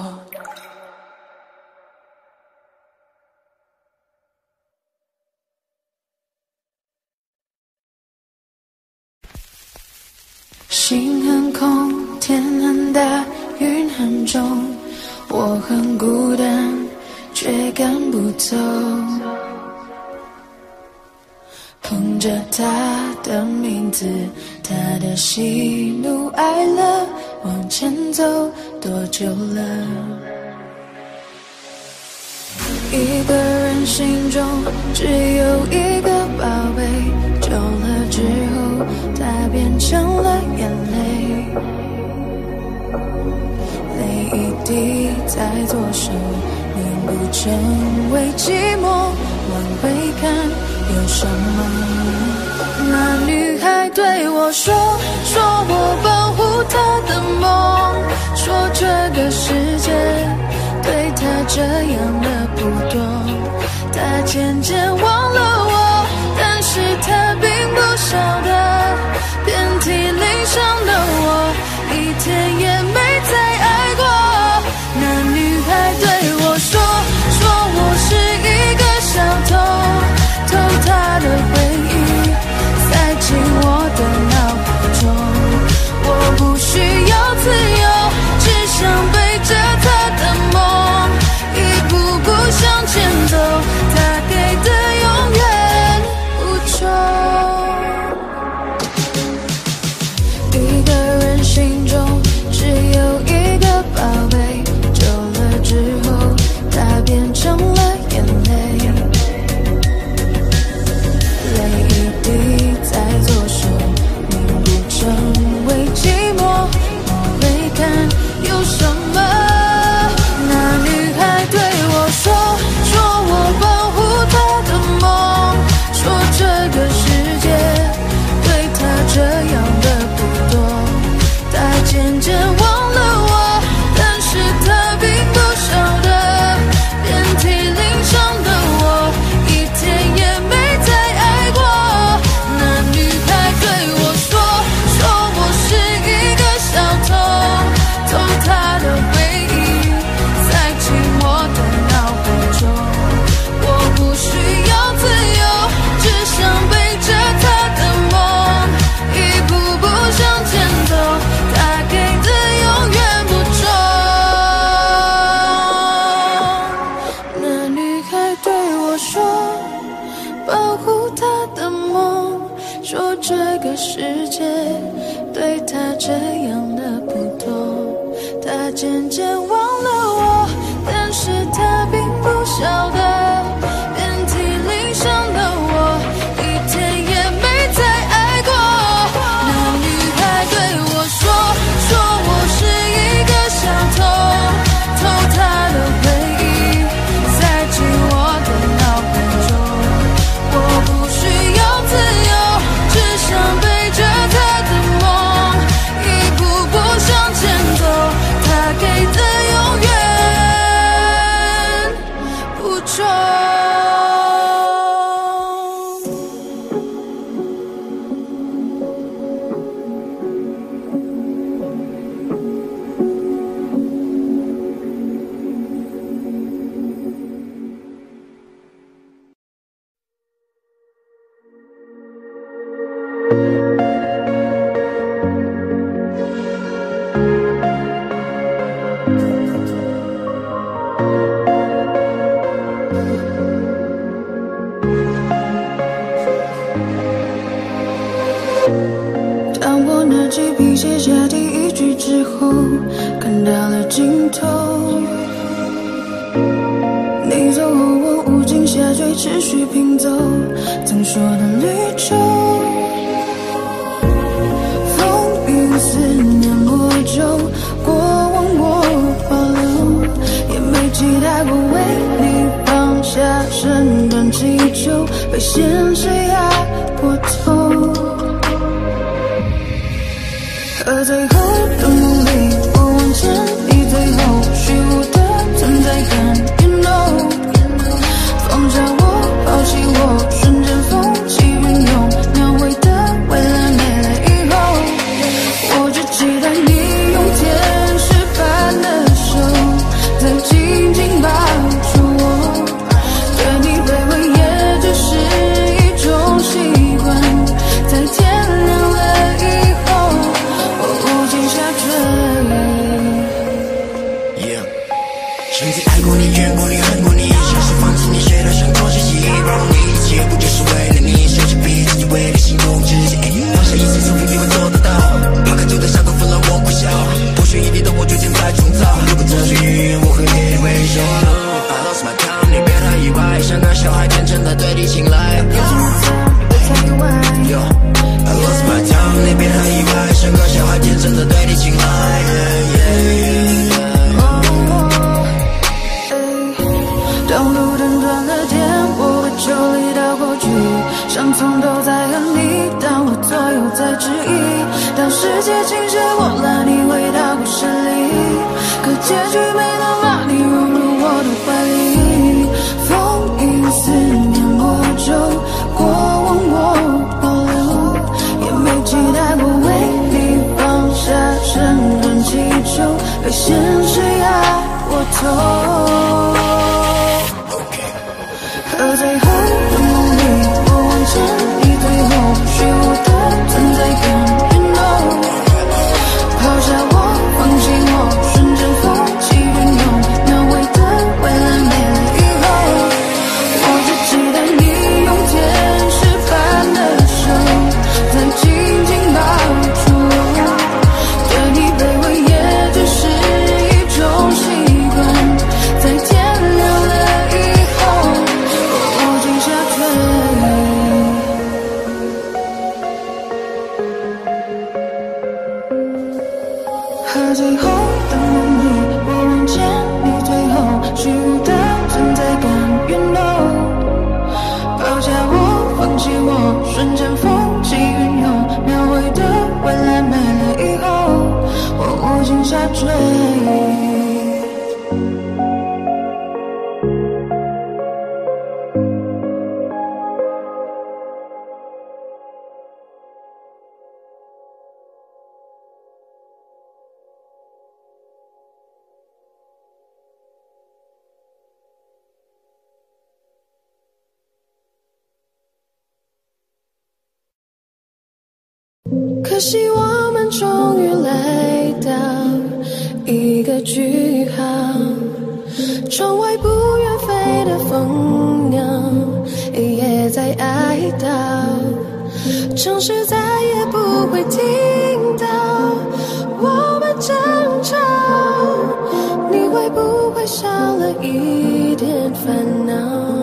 心很空，天很大，云很重，我很孤单，却赶不走。碰着他的名字，他的喜怒哀乐，往前走多久了？一个人心中只有一个宝贝，久了之后，它变成了眼泪。泪一滴在左手，凝固成为寂寞。往回看，有什么？那女孩对我说，说我保护她的梦，说这个世界对她这样的不多。她渐渐忘了我，但是她并不晓得，遍体鳞伤的我，一天也没再爱过。那女孩对我说，说我是一个小偷，偷她的回忆，塞进我的脑海中。我不需要自由，只想背着她的梦，一步步向前走，她给的永远不重。一个人心中只有一个宝贝，久了之后，它变成了眼泪。泪一滴在左手，凝固成为寂寞。往回看，有什么？那女孩对我说，说我保护她的梦，说这个世界对她这样的不多。她渐渐忘了我，但是她并不晓得，遍体鳞伤的我，一天也没再爱过。那女孩对我说，说我是一个小偷，偷她的回忆，塞进我的脑海中。我不需要自由，只想背着她的梦，一步步向前走，她给的永远不重。那女孩对我说，保护她的梦，说这个世界对她这样的不多。她渐渐忘了我，但是她并不晓得，遍体鳞伤的我，一天也没再爱过。那女孩对我说，说我是一个小偷，偷她的回忆，塞进我的脑海中。我不需要自由，只想背着她的梦，一步步向前走，她给的永远不重。当我拿起笔写下第一句之后，看到了尽头。你走后，我无尽下坠，持续拼走曾说的绿洲。风雨思念魔咒，过往我保留，也没期待过为你放下身段祈求，被现实压过头。可最后的努力，我往前，你最后虚无的存在感 You know， 放下我，抛弃我，瞬间风起云涌，描绘的未来没了以后，我只期待你用天使般的手，再紧紧抱住我。对你卑微也只是一种习惯，在天亮了以后，我无尽下 yo I lost my tongue， 那边很意外，像个小孩天真的对你青睐。 当路灯断了电，我会抽离到过去，伤痛都在和你，当我左右在质疑，当世界倾斜我拉你回到故事里，可结局没能把你融入我的怀里。风雨思念我就过往我保留，也没期待过为你放下承认祈求，被现实压我头。可最后的梦里，我望见你最后虚无的存在感 You know 抛下我，放弃我，瞬间风起云涌，描绘的未来没了以后，我只期待你用天使般的手再紧紧抱住我，对你卑微也只是一种习惯，在天亮了以后和最后的梦里，我望见你最后虚无的存在感 You know 抛下我，放弃我，瞬间风起云涌，描绘的未来没了以后，我无心下坠。可惜我们终于来到一个句号，窗外不愿飞的蜂鸟也在哀悼，城市再也不会听到我们争吵，你会不会少了一点烦恼？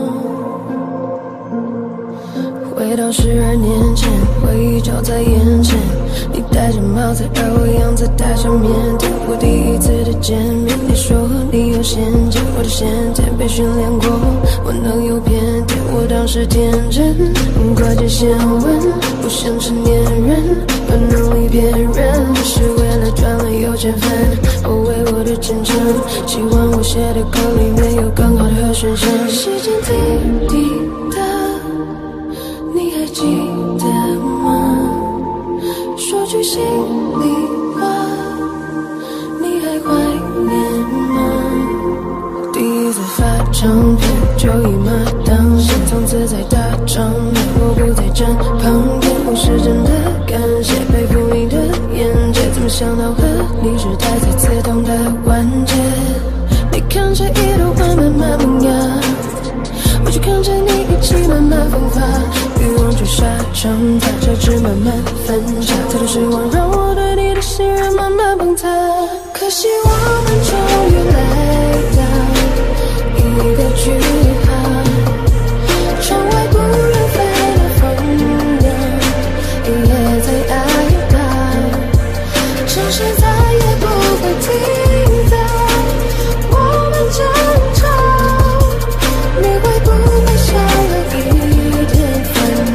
回到十二年前，回忆就在眼前，你戴着帽子，而我样子戴上腼腆。我第一次的见面，你说你有先见，我的先天被训练过，我能有偏见。我当时天真，挂着线纹，不像成年人，有能力骗人，只是为了赚了有钱分。我为我的真诚，希望我写的歌里面有更好的和弦声。时间滴滴答。你还记得吗？说句心里话，你还怀念吗？第一次发唱片就一马当先，从此在大场面我不在站旁边，我是真的感谢佩服你的眼界，怎么想到和你是待在刺痛的关节？你看着一朵花慢慢萌芽，我就看着你一起慢慢风发，欲望就沙场它交织慢慢分岔，太多失望让我对你的信任慢慢崩塌。可惜我们终于来到一个句号，窗外不愿飞的蜂鸟也在哀悼，城市再也不会听到我们争吵，你会不会少了一点烦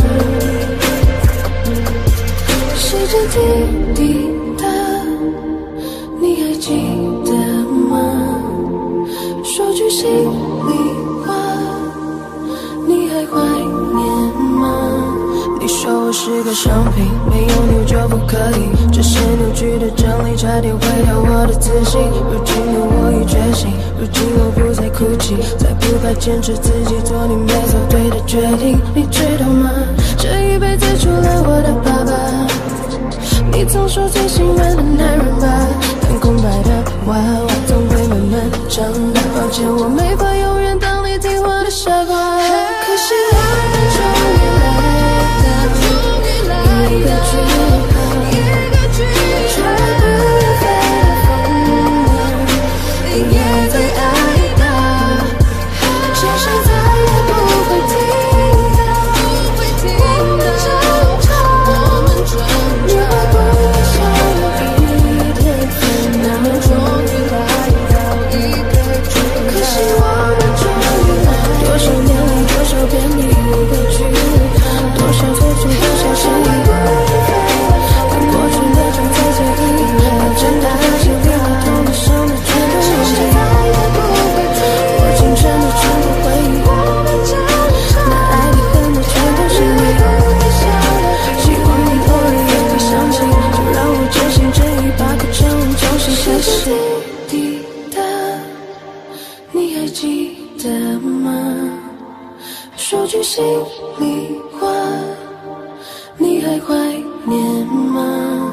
恼？时间滴滴答，你还记得吗？说句心里话，你还怀念吗？你说我是个商品，没有你就不可以，这些扭曲的真理差点毁掉我的自信。如今的我已觉醒，如今我不再哭泣，再不怕坚持自己做你没做对的决定。你知道吗？这一辈子除了我的爸爸，你总说最信任的男人吧，但空白的娃娃总会慢慢长大。抱歉，我没法永远当你听话的傻瓜。可惜我们终于来到一个句号，窗外不愿飞的蜂鸟也在哀悼，城市再也不会听到我们争心里话，你还怀念吗？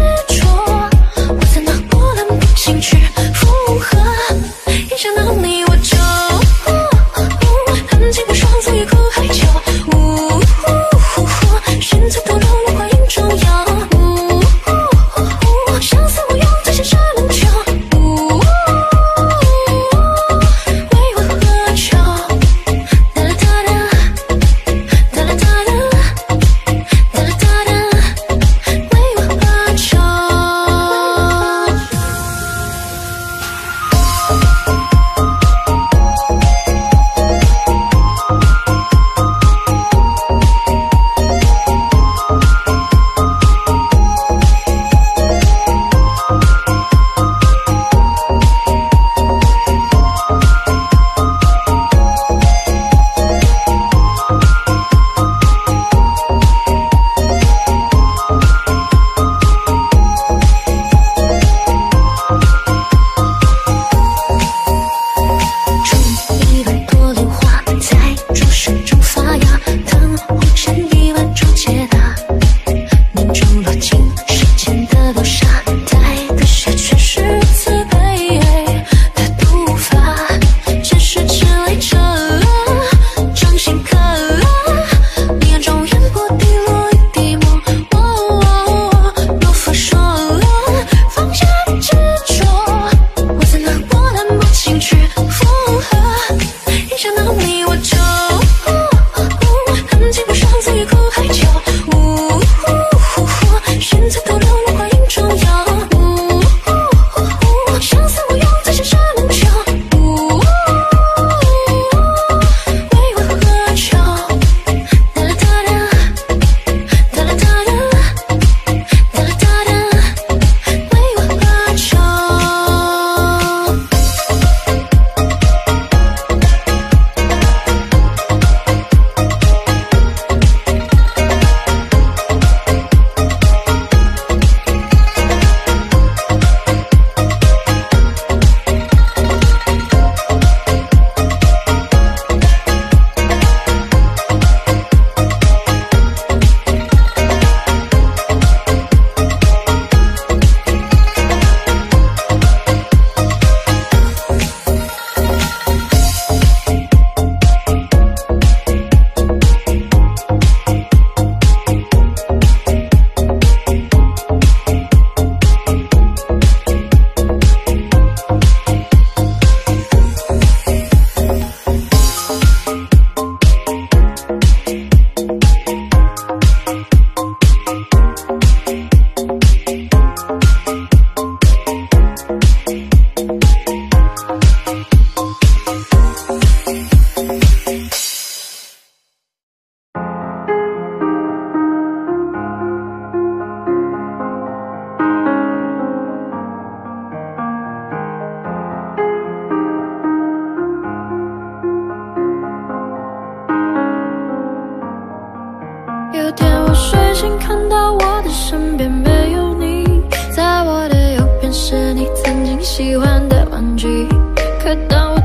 想到你。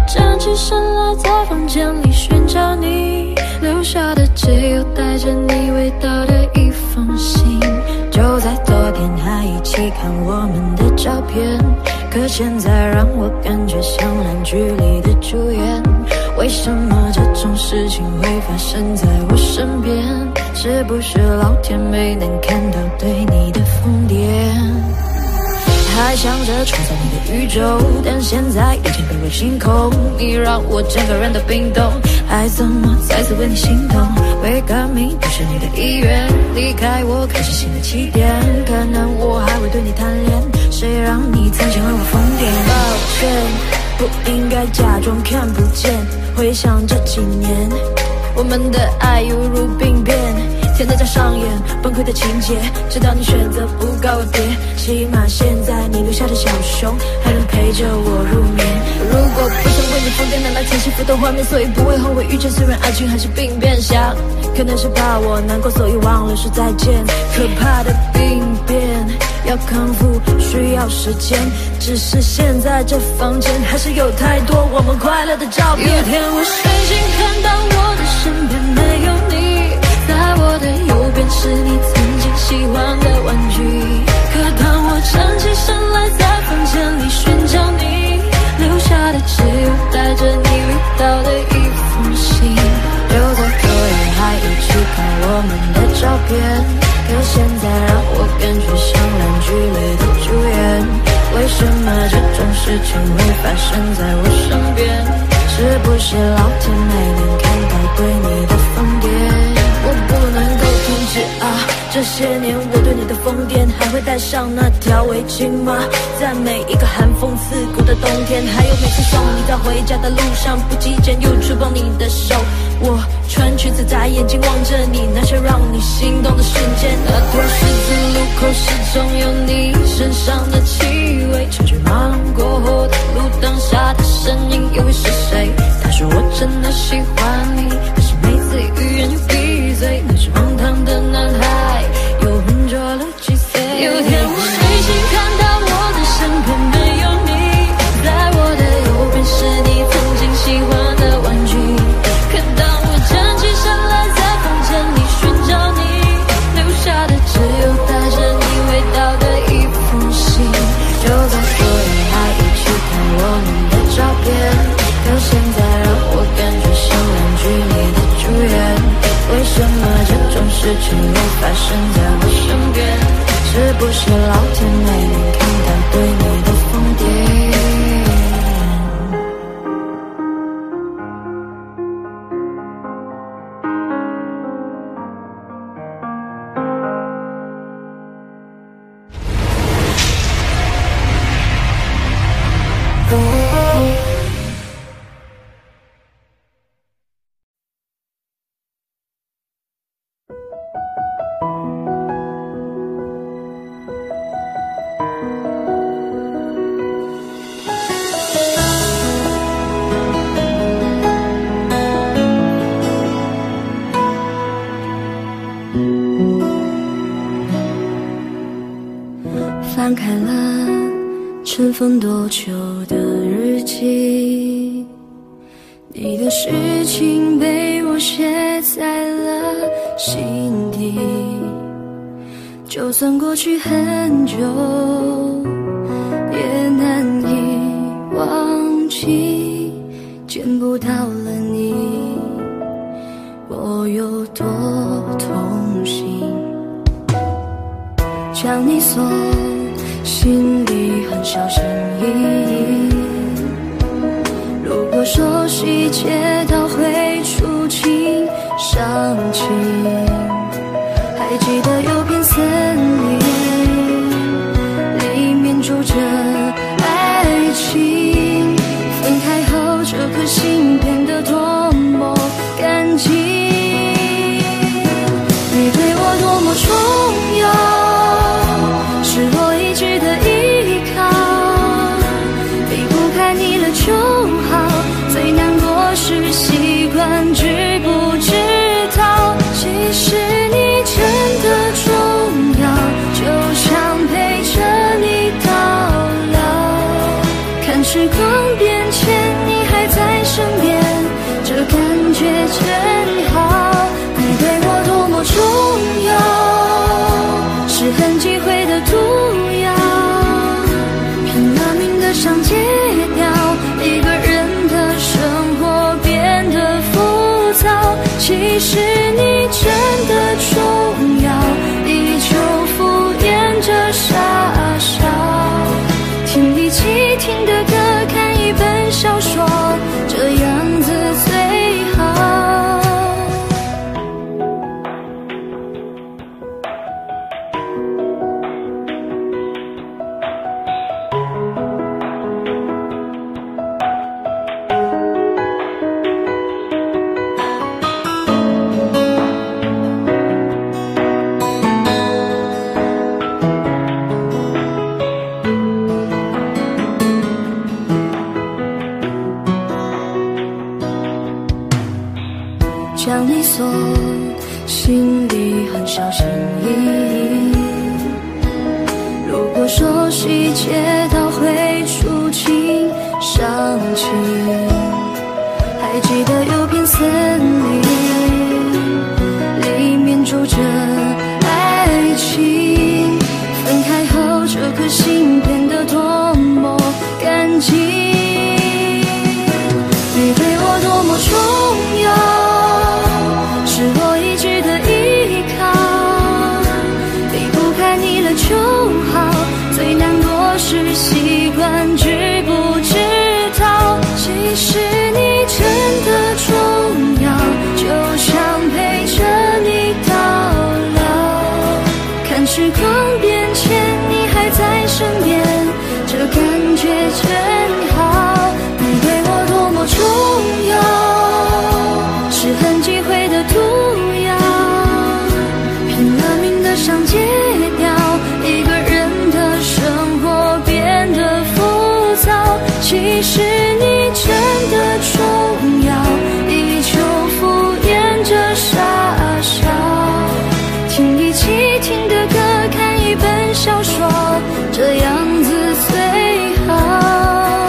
站起身来，在房间里寻找你留下的，只有带着你味道的一封信。就在昨天还一起看我们的照片，可现在让我感觉像烂剧里的主演。为什么这种事情会发生在我身边？是不是老天没能看到对你的疯癫？还想着创造你的宇宙，但现在已经被我清空。你让我整个人都冰冻，还怎么再次为你心动？为革命不是你的意愿，离开我开始新的起点。可能我还会对你贪恋，谁让你曾经为我疯癫？抱歉，不应该假装看不见。回想这几年，我们的爱犹如病变，天在家上演崩溃的情节，直到你选择不告而别。起码现在你留下的小熊还能陪着我入眠。如果不想为你疯癫，拿来前幸福的画面，所以不会后悔遇见。虽然爱情还是病变，想可能是怕我难过，所以忘了说再见。可怕的病变要康复需要时间，只是现在这房间还是有太多我们快乐的照片。有天我睡醒看到我的身边没有你，在我的右边是你曾经喜欢的玩具。可当我站起身来，在房间里寻找你留下的，只有带着你味道的一封信。就在昨夜还一起看我们的照片，可现在让我感觉像烂剧里的主演。为什么这种事情会发生在我身边？是不是老天没能看到对你的疯癫？我不能够停止啊，这些年我对你的疯癫，还会戴上那条围巾吗？在每一个寒风刺骨的冬天，还有每次送你在回家的路上，不经意间又触碰你的手。我穿裙子在眼睛望着你，那些让你心动的瞬间。那条十字路口始终有你身上的气味，车水马龙过后的路灯下的身影又会是谁？他说我真的喜欢你，可是每次语言又闭嘴。那是荒唐的男孩又笨拙了几岁？有天我睡醒看到我的身边没有你，在我的右边是你曾经喜欢的玩具。可当我站起身来，在房间里寻找你留下的，只有带着你味道的一封信。就在昨夜还一起看我们的照片，可现在让我感觉像烂剧里的主演。为什么这种事情会发生在我身边？是不是老天没能看到对你的疯癫？ 翻开了尘封多久的日记，你的事情被我写在了心底。就算过去很久，也难以忘记。见不到了你，我有多痛心。将你锁心里很小心翼翼，如果说细节都会触景伤情，还记得有片森林，里面住着爱情，分开后这颗心变得多么干净。你对我多么重要，是我一直的依靠，离不开你了就好。最难过是习惯知不知道，其实你真的重要，就想陪着你到老。看时光变迁，你还在将你锁，心里很小心翼翼。如果说细节到会触景伤情，还记得有片森林，里面住着爱情。分开后，这颗心变得多么干净。你对我多么重要，是我一直的依靠。离不开你了就好，最难过是习惯知不知道。其实你真的重要，就想陪着你到老。看时光变迁，你还在身边，这感觉真好。你对我多么重要，是很忌讳的毒药，拼了命的想戒掉，一个人的生活变得浮躁。其实你真的重要，依旧敷衍着傻笑，听一起听的歌，看一本小说，这样子最好。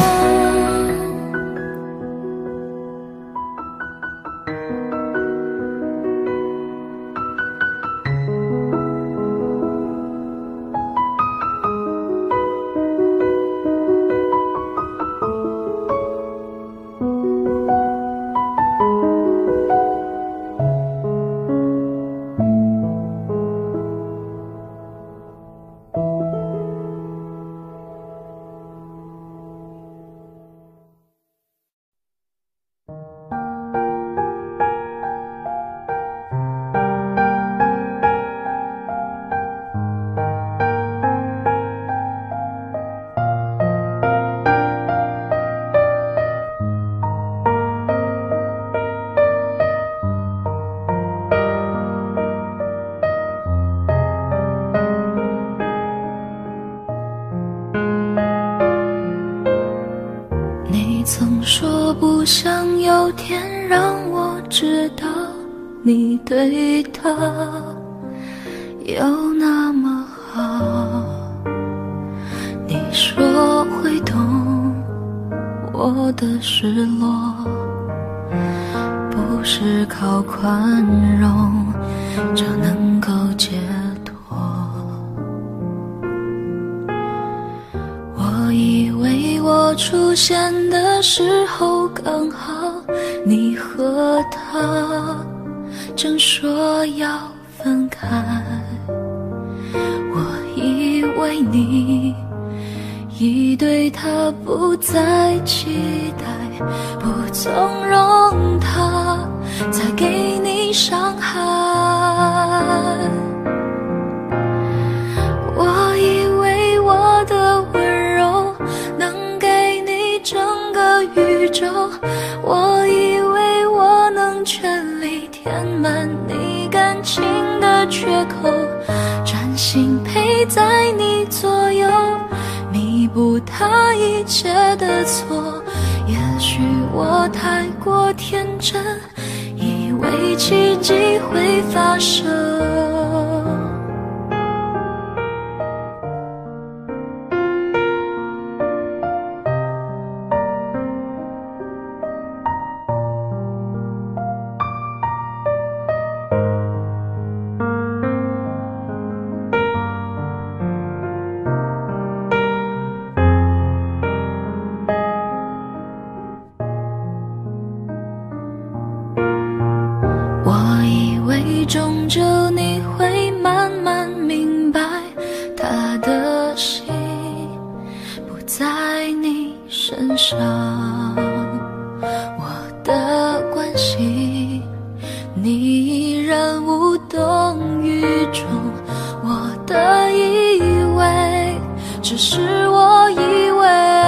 不想有天让我知道你对他有那么好。你说会懂我的失落，不是靠宽容就能够解脱。我以为我出现的时候刚好你和他正说要分开，我以为你已对他不再期待，不纵容他再给你伤害。我以为我的温柔能给你整个宇宙，我以为我能全力填满你感情的缺口，专心陪在你左右，弥补他一切的错。也许我太过天真，以为奇迹会发生。终究你会慢慢明白，他的心不在你身上，我的关心你依然无动于衷，我的以为只是我以为，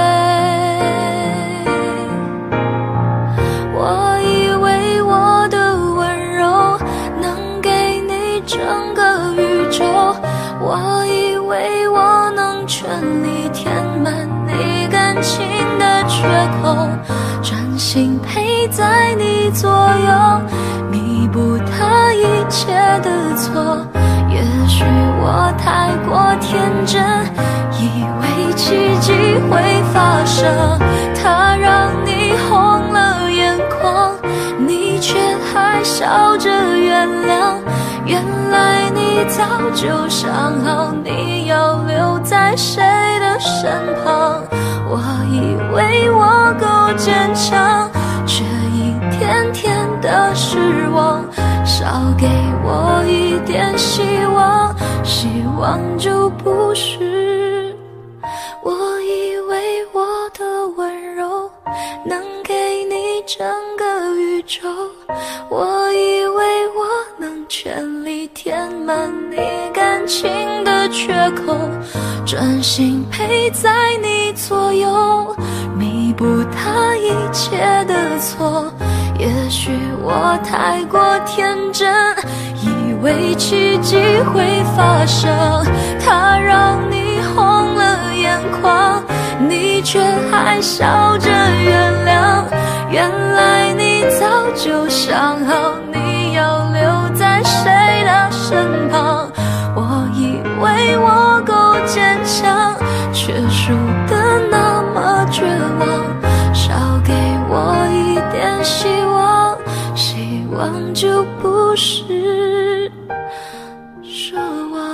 我以为我的温柔能给你整个宇宙，我以为我能全力填满你感情的缺口，专心陪陪在你左右，弥补他一切的错。也许我太过天真，以为奇迹会发生，他让你红了眼眶，你却还笑着原谅。原来你早就想好你要留在谁的身旁，我以为我够坚强，却一天天的失望，少给我一点希望，希望就不是。我以为我的温柔能给你整个宇宙，我以为我能全力填满你感情的缺口，专心陪在你左右，弥补他一切的错。也许我太过天真，以为奇迹会发生，他让你红了眼眶，你却还笑着原谅。原来你早就想好你要留在谁的身旁，我以为我够坚强，却输得那么绝望，少给我一点希望，希望就不是奢望。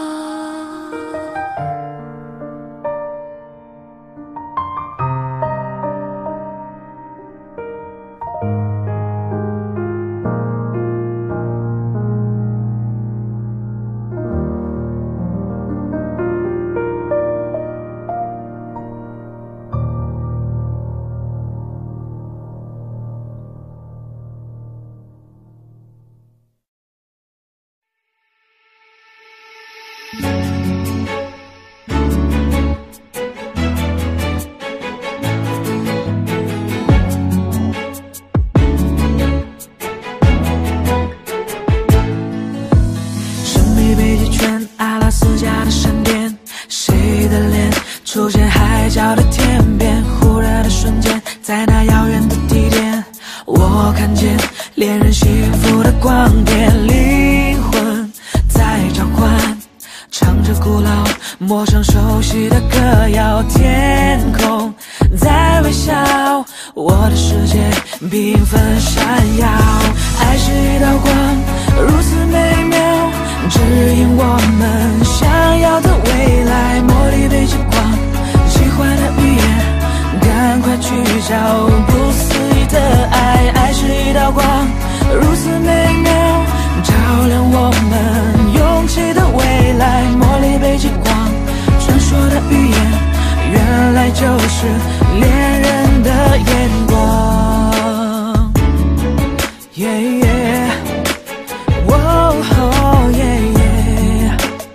出现海角的天边，忽然的瞬间，在那遥远的地点，我看见恋人幸福的光点，灵魂在召唤，唱着古老陌生熟悉的歌谣，天空在微笑，我的世界缤纷闪耀。爱是一道光，如此美妙，指引我们想要的未来。茉莉被极光，喜欢的语言，赶快去找不思议的爱。爱是一道光，如此美妙，照亮我们勇气的未来。茉莉被极光，传说的语言，原来就是恋人的眼光。Yeah, yeah. Whoa, oh, yeah, yeah.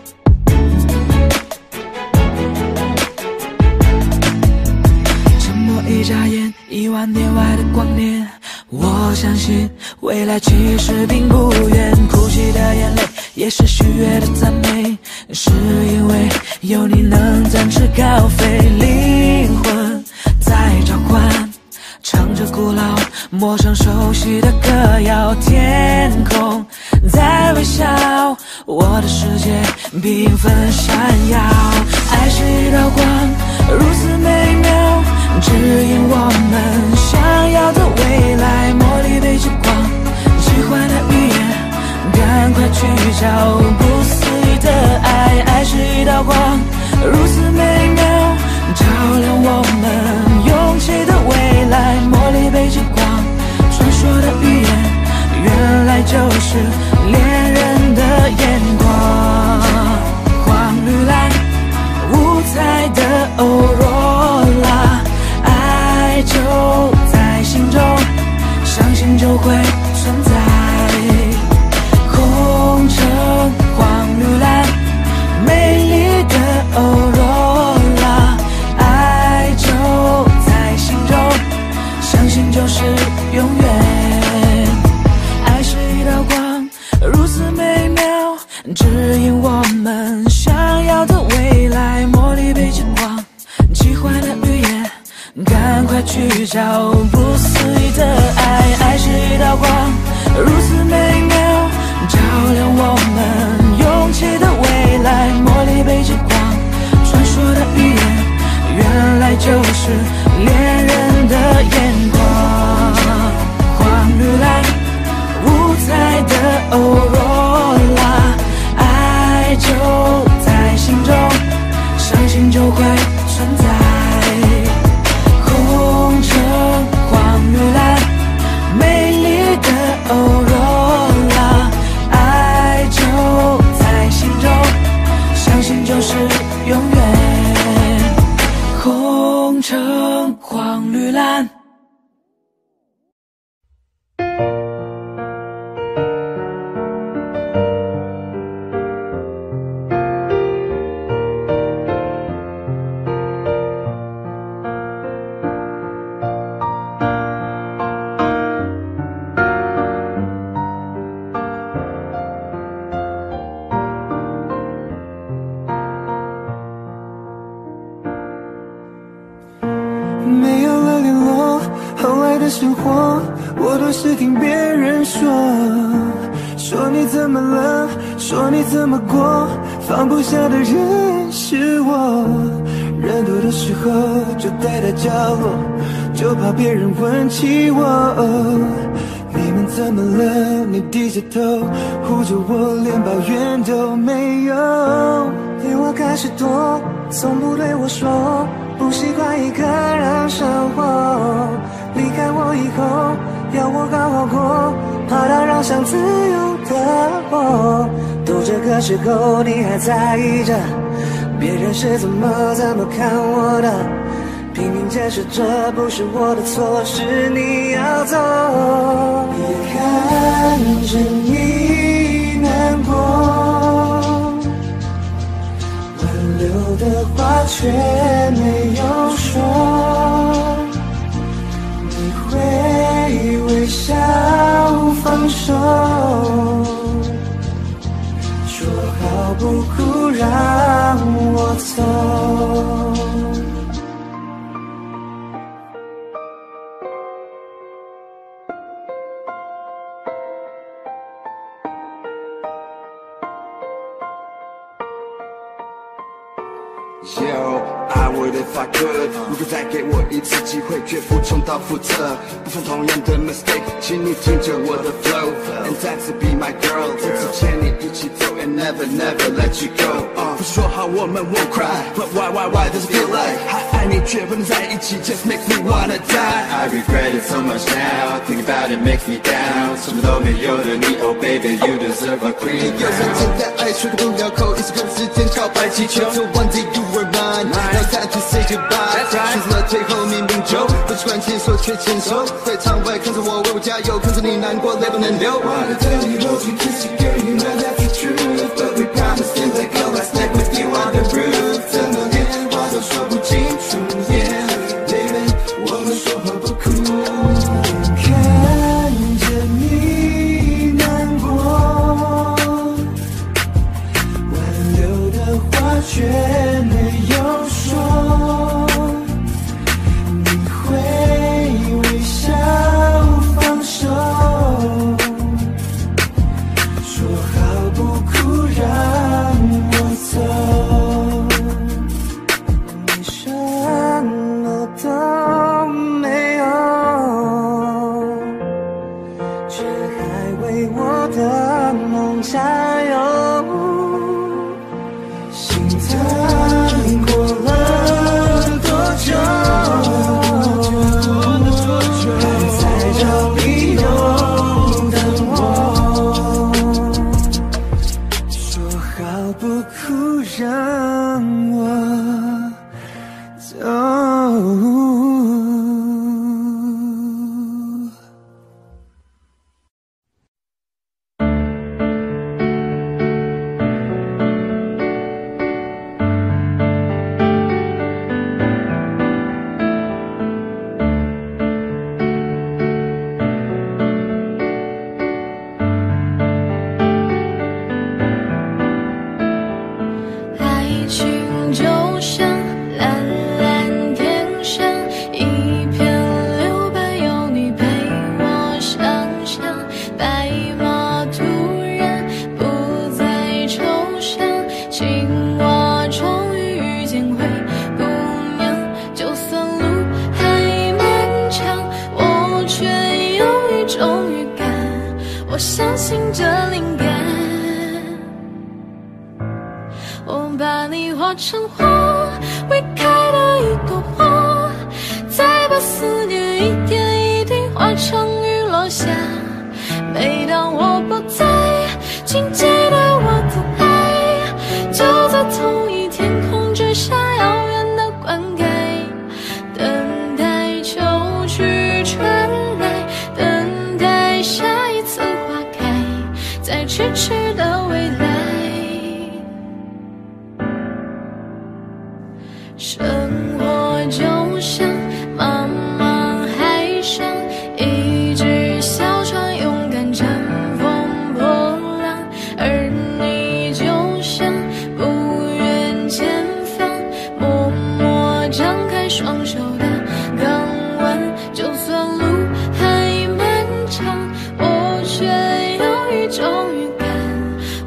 沉默一眨眼，一万年外的光年，我相信未来其实并不远。哭泣的眼泪也是喜悦的赞美，是因为有你能展翅高飞。灵魂在召唤，唱着古老陌生熟悉的歌谣，天空在微笑，我的世界缤纷闪耀。爱是一道光，如此美妙，指引我们想要的未来。茉莉被极光，喜欢的语言，赶快去找不思议的爱。爱是一道光，如此美妙，照亮我们勇气的未来。茉莉被极光，传说的语言，原来就是恋人的眼光。黄绿蓝，五彩的欧若拉，爱就在心中，相信就会存在。红橙黄绿蓝，美丽的欧若拉，爱就在心中，相信就是永远。爱是一道光，如此美妙，指引我们想要的未来。茉莉被极光，奇幻的语言，赶快去找不思议的爱。爱是听别人说，说你怎么了，说你怎么过，放不下的人是我。人多的时候就待在角落，就怕别人问起我。你们怎么了？你低着头护着我，连抱怨都没有。 电话开始多，从不对我说不习惯一个人生活。离开我以后，要我好好过，怕打扰上自由的我。都这个时候，你还在意着别人是怎么怎么看我的，拼命解释这不是我的错，是你要走。也看着你难过，挽留的话却没有说，你会微笑放手，说好不哭让我走。 Yo, I would if I could， 如果再给我一次机会，绝不重蹈覆辙，不犯同样的 mistake， 请你听着我的 flow， and 再次 be my girl， 再次牵你一起走 and never never let you go。uh, 不说好我们 won't cry，but why why why does it feel like 还爱你却不能在一起 ，just makes me wanna die。I regret it so much now， think about it makes me down， 什么都没有的你 ，Oh baby you deserve a queen。有时简单爱说个不了口，一直跟时间告白气球。So one day you were mine， now time to say goodbye。选择了最后明明就不习惯牵手却牵手，在场外看着我为我加油，看着你难过泪不能流。Wanna tell you hold you kiss you girl you know that's the truth， but we promised to let go I stay with you on the roof。怎么连话都说不清楚 ，Yeah baby， 我们说好不哭。 看着你难过，挽留的话却没有说，你会微笑放手，说好不哭让我走。你什么都没有，却还为我的梦加油。心疼过了多久，还在找理由等我，说好不哭让我走。 爱情就像蓝蓝天上一片留白，有你陪我想象，白马突然不再抽象，青蛙终于遇见灰姑娘，就算路还漫长，我却有一种预感，我相信这灵感。我把你化成花，会开的一朵花，再把思念一点一滴化成雨落下。每当我不在，请记得我的爱，就在同一天空之下，遥远的灌溉，等待秋去春来，等待下一次花开，在咫尺的未来。生活就像茫茫海上一只小船，勇敢乘风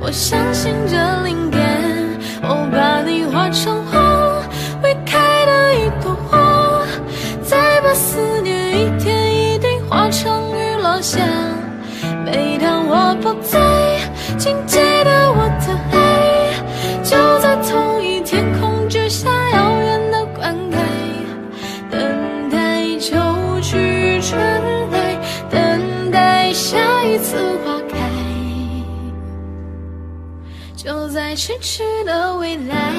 我相信这灵感，我把你画成花，未开的一朵花，再把思念一点一滴化成雨落下。每当我不在，请记得我的爱，就在同一天空之下遥远的灌溉，等待秋去春来，等待下一次花开，就在迟迟的未来。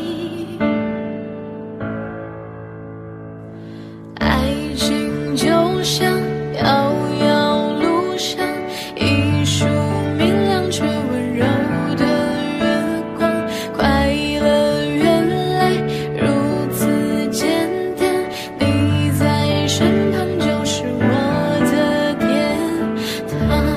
爱情就像遥遥路上一束明亮却温柔的月光，快乐原来如此简单，你在身旁就是我的天堂。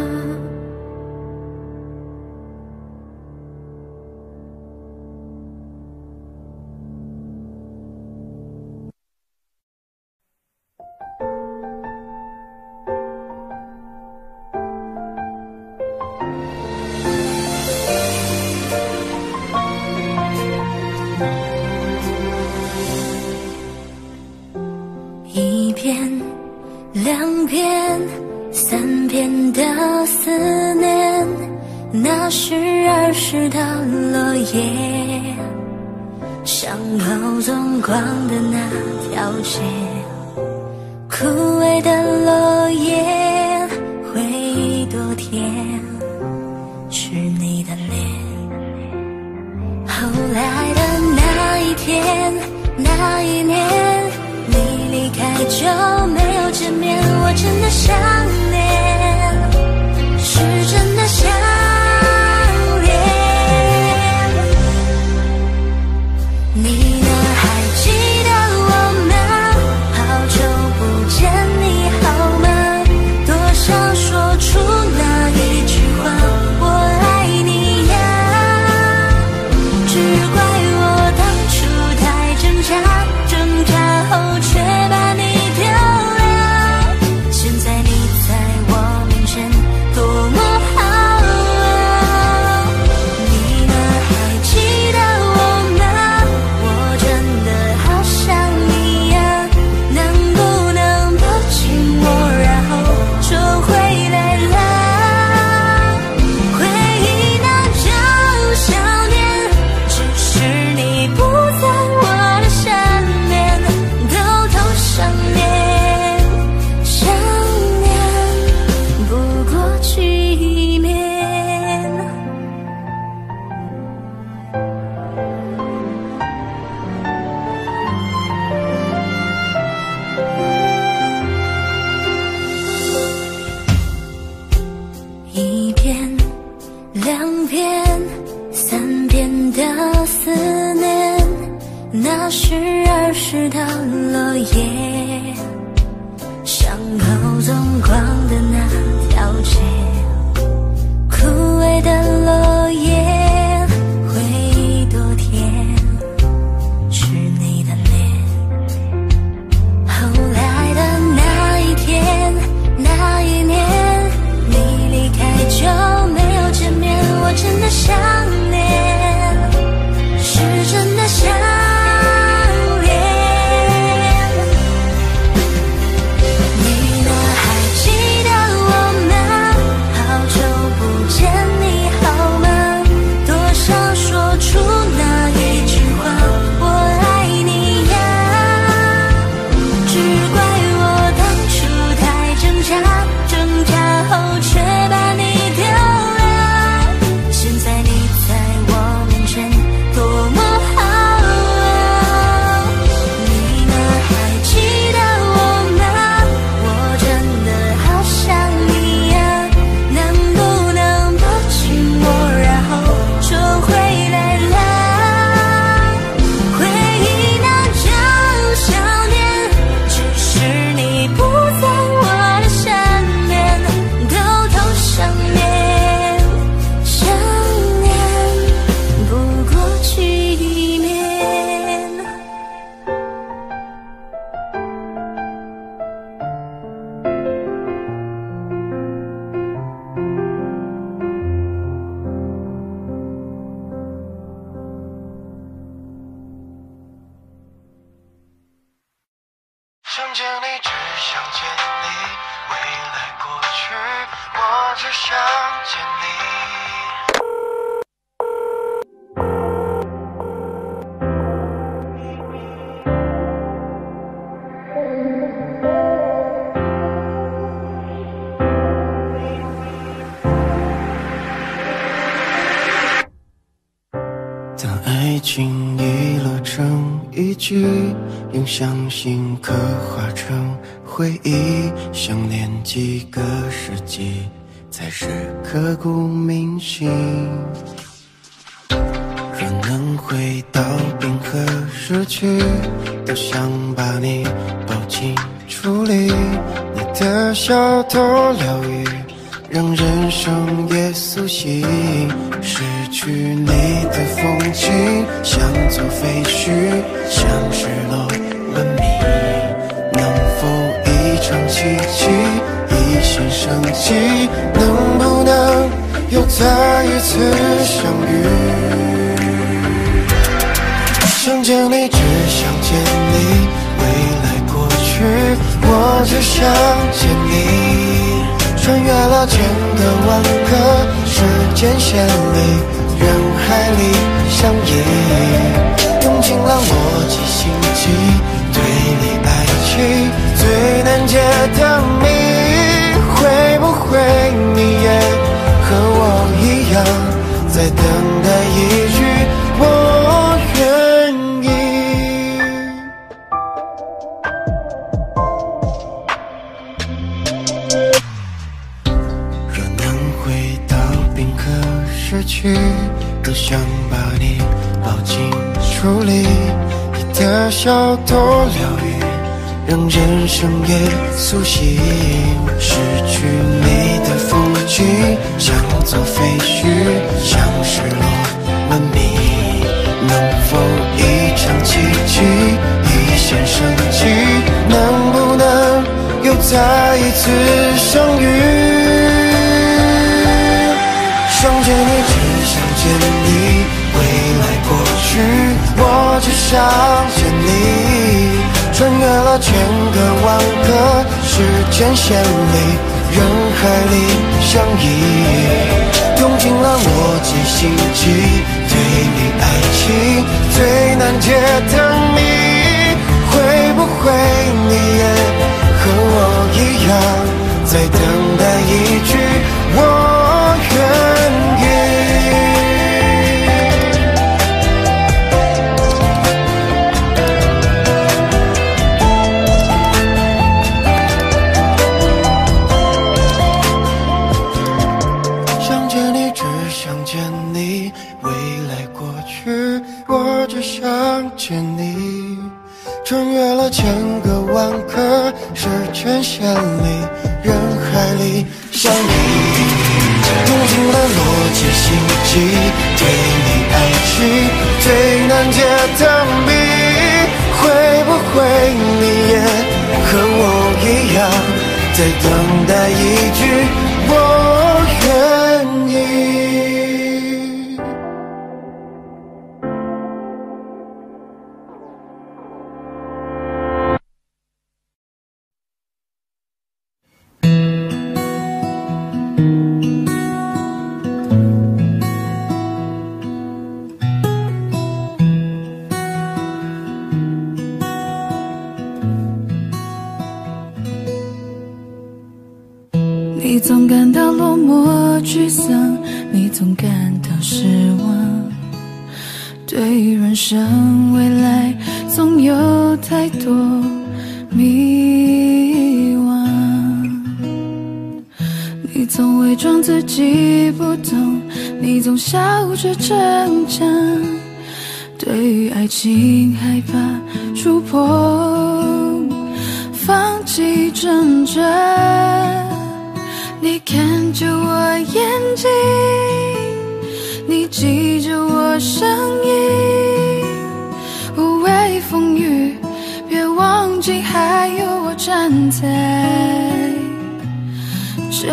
一遍两遍三遍的思念，那是儿时的落叶，像后纵光的那条街，枯萎的落叶，回忆多甜，是你的脸。后来的那一天那一年，你离开就没有见面，我真的想念，是真的想念。你呢？还记得我吗？好久不见，你好吗？多想说出那一句话，我爱你呀。只怪我当初太挣扎，挣扎后却把你丢了，现在你在我面前多么好啊。你呢？还记得我吗？我真的好想你呀，能不能抱紧我，然后就回来了？回忆那种想念，只是你不在我的身边，偷偷想念，想念不过几面。一遍两遍三遍的思念，那是儿时的落叶，像后纵光的那条街，枯萎的落叶，回忆多甜，是你的脸。后来的那一天那一年，你离开就没有见面，我真的想念，是真的想念。 只想见你。 当爱情遗落成一句，用相信刻画成回忆，相恋几个世纪，才是刻骨铭心。若能回到冰河时期，多想把你抱紧处理，你的笑多疗愈，让人生也苏醒。失去你的风景，像座废墟，像失落文明。能否一场奇迹，一线生机？能不能又再一次相遇？想见你，只想见你，未来过去，我只想见你。穿越了千个万个时间线里，人海里相依，用尽了逻辑心机，对你爱情最难解的谜。会不会你也和我一样，在等待一句我愿意？若能回到冰河时期，多想把你抱紧处理，你的笑多疗愈，让人生也苏醒。失去你的风景，像座废墟，像失落文明。能否一场奇迹，一线生机？能不能又再一次相遇？想见你，只想见你，未来过去，我只想见你。穿越了千个万个时间线里，人海里相依，用尽了逻辑心机，对你爱情最难解的谜。会不会你也和我一样，在等待一句我愿意？想见你，只想见你，未来过去，我只想见你。穿越了千个万个时间线里，人海里相依，用尽了逻辑心机，对你爱情最难解的谜。会不会你也和我一样，在等待一句我愿意？ 你总感到落寞沮丧，你总感到失望，对人生未来总有太多迷惘。你总伪装自己不懂，你总笑着逞强，对于爱情害怕触碰，放弃挣扎。你看着我眼睛，你记着我声音，无畏风雨，别忘记还有我站在这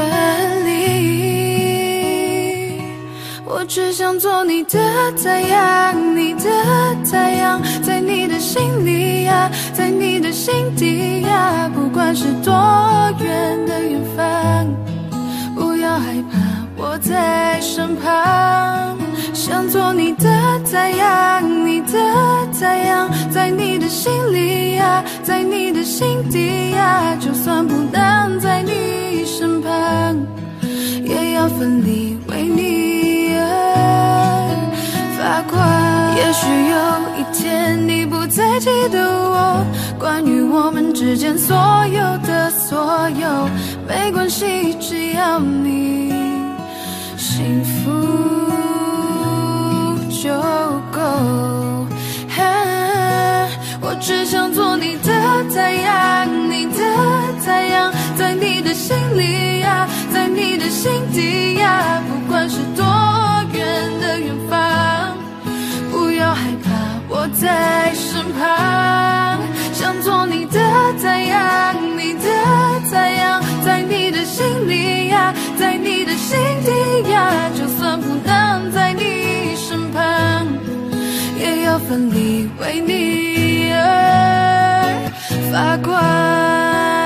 里。我只想做你的太阳，你的太阳，在你的心里呀，在你的心底呀，不管是多远的远方，不要害害怕我在身旁，想做你的太阳，你的太阳，在你的心里呀，在你的心底呀，就算不能在你身旁，也要奋力为你而发光。也许有一天你不再记得我，关于我们之间所有的所有，没关系，只要你幸福就够。我只想做你的太阳，你的太阳，在你的心里呀，在你的心底呀，不管是多远的远方，不要害怕我在身旁，想做你的太阳，你的太阳，在你的心里呀，在你的心底呀，就算不能在你身旁，也要奋力为你而发光。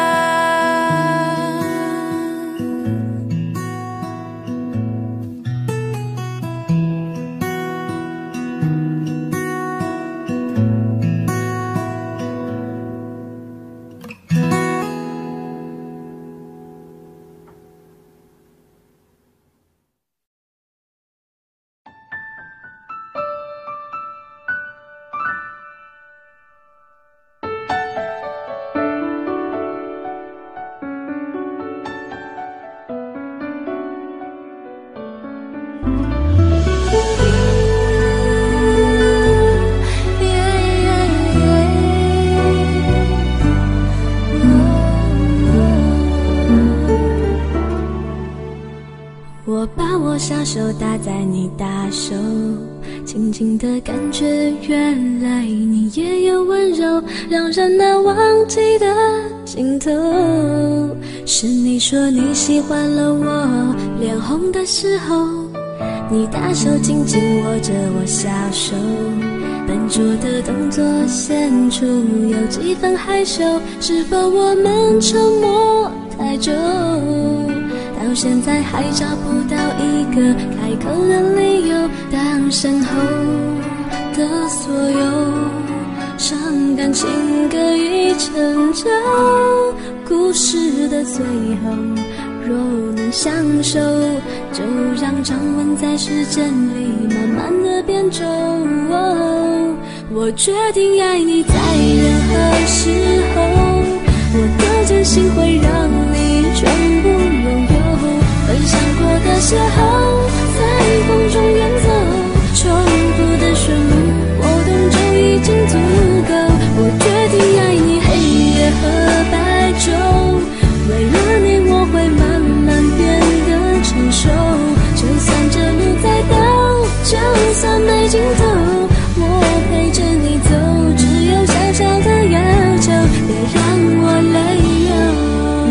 小手搭在你大手，轻轻的感觉，原来你也有温柔，让人难忘记的尽头。是你说你喜欢了我脸红的时候，你大手紧紧握着我小手，笨拙的动作显出有几分害羞，是否我们沉默太久，到现在还找不到一个开口的理由，当身后的所有伤感情歌已成就，故事的最后若能相守，就让掌纹在时间里慢慢的变皱。我决定爱你在任何时候，我的真心会让你全部拥有，分享过的邂逅在风中远走，重复的旋律我懂就已经足够。我决定爱你黑夜和白昼，为了你我会慢慢变得成熟，就算这路再陡，就算没尽头，我陪着你走，只有小小的要求，别让我泪流。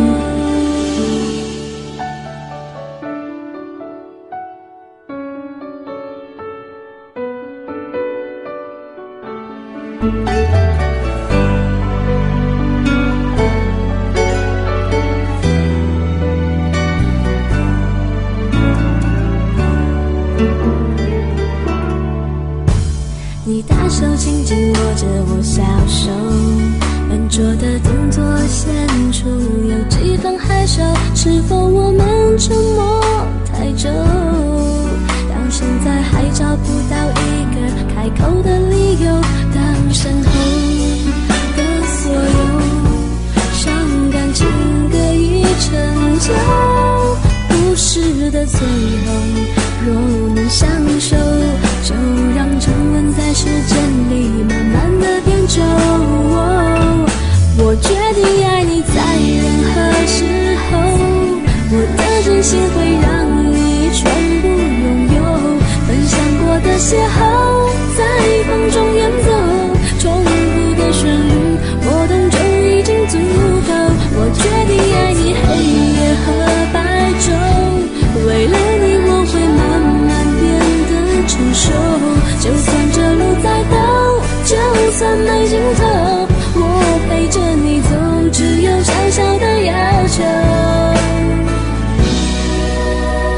你大手紧紧握着我小手，笨拙的动作显出有几分害羞，是否我们沉默太久，到现在还找不到一个开口的理由，当身后的所有伤感情歌已成就，故事的最后若能相守，就让掌纹在时间里慢慢的变皱。我决定爱你在任何时候，我的真心会让你全部拥有，分享过的邂逅在风中远走，重复的旋律我懂就已经足够。我决定爱你黑夜和白昼，为了你我会慢慢变得成熟，就算这路再陡，就算没尽头，我陪着你走，只有小小的要求。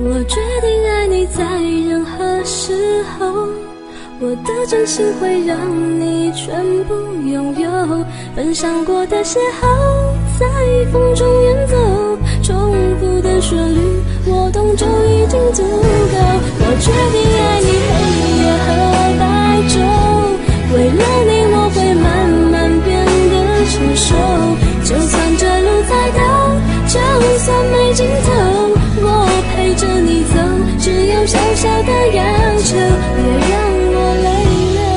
我决定爱你，在任何时候，我的真心会让你全部拥有。分享过的邂逅，在风中远走，重复的旋律，我懂就已经足够。我决定爱你，黑夜和白昼，为了你我会慢慢变得成熟。就算这路再陡，就算没尽头，我陪着你走，只有小小的要求，别让我泪流。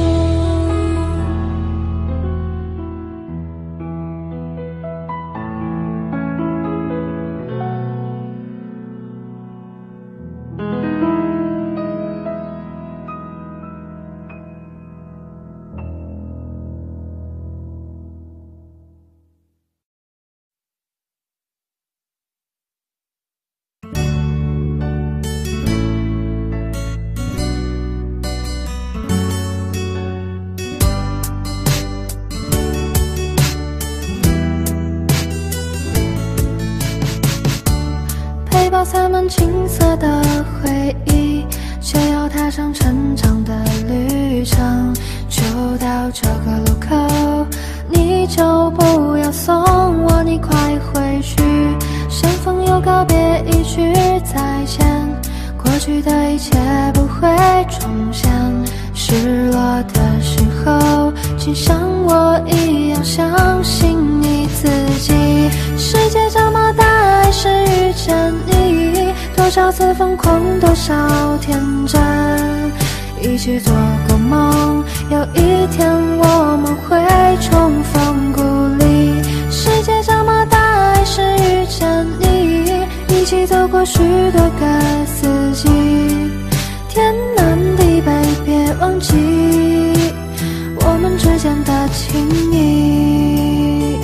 背包塞满青涩的回忆，却要踏上成长的旅程。就到这个路口，你就不要送我，你快回去。相逢又告别，一句再见，过去的一切不会重现。失落的时候，请像我一样相信你自己。世界这么大，爱是遇见你，多少次疯狂，多少天真，一起做过梦，有一天我们会重逢故里。世界这么大，爱是遇见你，一起走过许多个四季。天南地北，别忘记我们之间的情谊。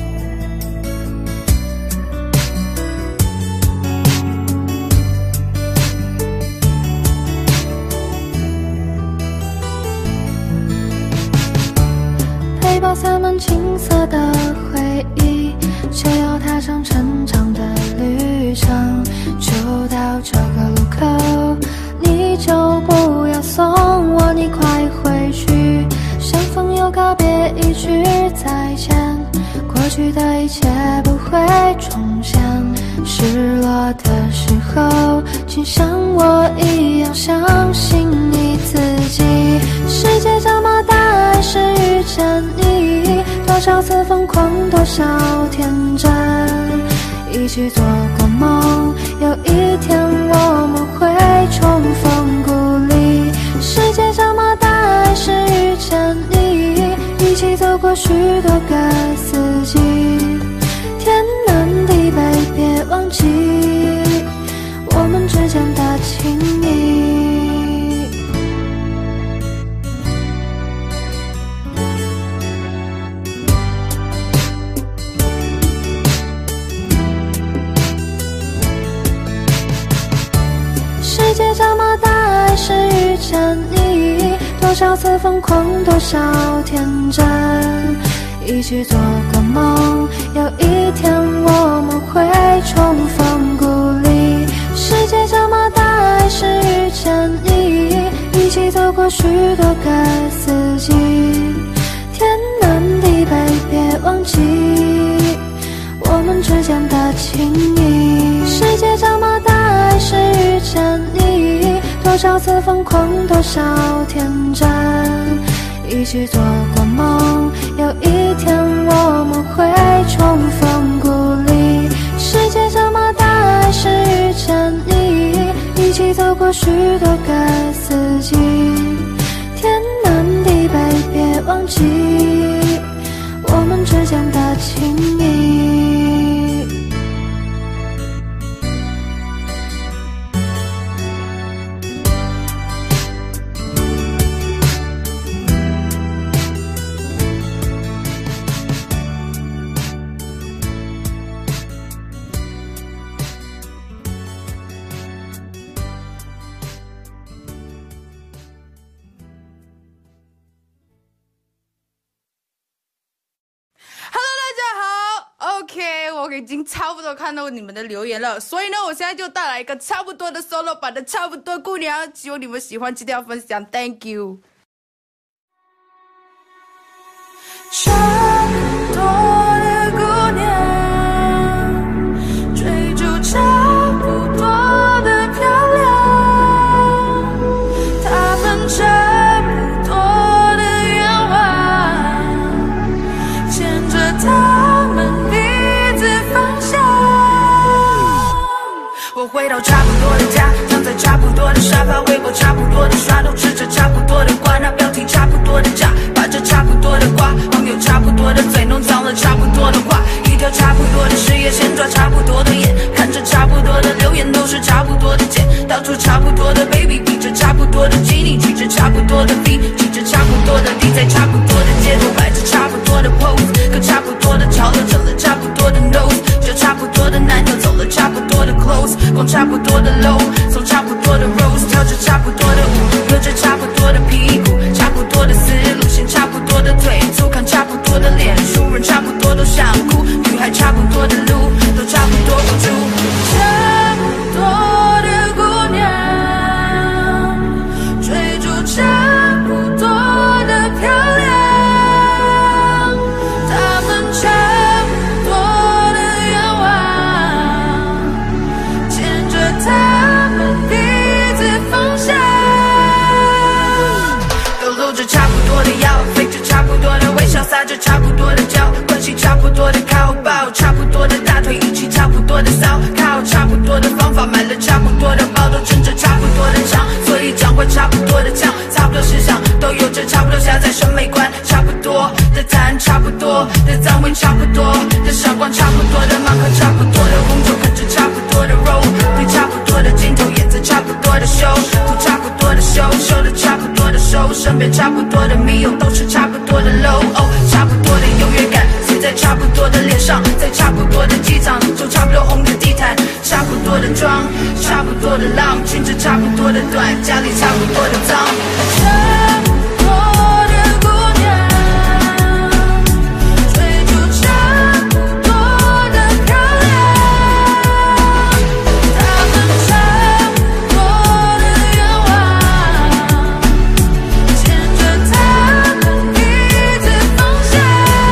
背包塞满青涩的回忆，却要踏上成长的旅程。就到这个路口，你就不要送我，你快回去。相逢又告别，一句再见，过去的一切不会重现。失落的时候，请像我一样相信你自己。世界这么大，爱是遇见你，多少次疯狂，多少天真，一起做过梦，有一天我们会重逢故里。世界这么大，爱是遇见你，一起走过许多个四季。天南地北，别忘记我们之间的情谊。世界这么大，爱是遇见你，多少次疯狂，多少天真，一起做过梦，有一天我们会重逢故里。世界这么大，爱是遇见你，一起走过许多个四季。天南地北，别忘记我们之间的情谊。世界这么大，爱是遇见你，多少次疯狂，多少天真，一起做过梦，有一天我们会重逢故里。世界这么大，爱是遇见你，一起走过许多个四季。天南地北，别忘记我们之间的情谊。 OK， 已经差不多看到你们的留言了，所以呢，我现在就带来一个差不多的 solo 版的《差不多姑娘》，希望你们喜欢，记得要分享 ，Thank you。 差不多的姑娘，追逐差不多的漂亮，她们差不多的愿望，牵着她们彼此方向。我回到差不多的家，躺在差不多的沙发，微波差不多的刷，都吃着差不多的瓜，那标题差不多的炸，把着差不多的瓜，网友差不多的嘴，弄脏了差不多的话，一条差不多的事业线，抓差不多的眼，看着差不多的留言，都是差不多的钱，到处差不多的 baby， 比着差不多的基尼，举着差不多的 V， 举着差不多的 D， 在差不多的街头摆着差不多的 pose， 跟差不多的潮流整了差不多的 nose， 就差不多的男友走了差不多的 clothes， 逛差不多的 low， 送差不多的 rose， 跳着差不多的舞，扭着差不多的屁股，差不多的思路线，差不多的腿粗，看差不多的脸，熟人差不多都想哭，女孩差不多的路，都差不多付出，差不多的姑娘，追逐差不多的漂亮，她们差不多的愿望，牵着她们彼此方向，都露着差不多的腰，飞着差不多的微笑，撒着差不多的娇，关系差不多的靠抱，差不多的大腿，一起差不多的骚，靠差不多的方法，买了差不多的包，都撑着差不多的长，所以讲话差不多的呛，差不多思想都有着差不多狭窄审美观，差不多的谈，差不多的脏味，差不多的闪光，差不多的马克，差不多的红酒，看着差不多的 roll， 对差不多的镜头，演着差不多的 show， 图差不多的秀，秀的差不多的手，身边差不多的密友，都是差不多的 low， 哦，差不多的优越感，写在差不多的脸上，在差不多的机场，走差不多红的地毯，差不多的妆，差不多的浪，裙子差不多的短，家里差不多的脏，差不多的姑娘，追逐差不多的漂亮，她们差不多的愿望，牵着她们彼此方向，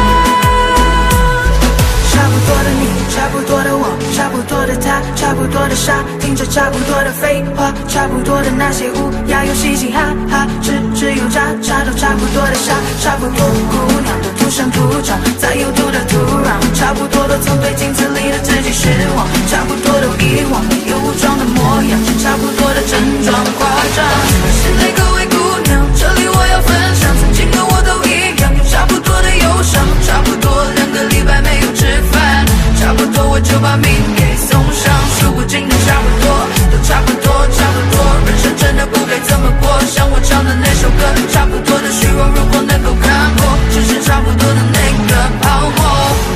差不多的你，差不多的我，差不多的他，差不多的沙，听着差不多的废话，差不多的那些乌鸦又嘻嘻哈哈，吃吃又渣渣，都差不多的傻，差不多姑娘都土生土长在有毒的土壤，差不多都曾对镜子里的自己失望，差不多都遗忘了有武装的模样，差不多的整装夸张。现在各位姑娘，这里我要分享，曾经的我都一样，有差不多的忧伤，差不多两个礼拜没有吃饭，差不多我就把命给送上，数不尽的差不多，都差不多，差不多，人生真的不该这么过，像我唱的那首歌，差不多的虚荣，如果能够看破，只是差不多的那个泡沫，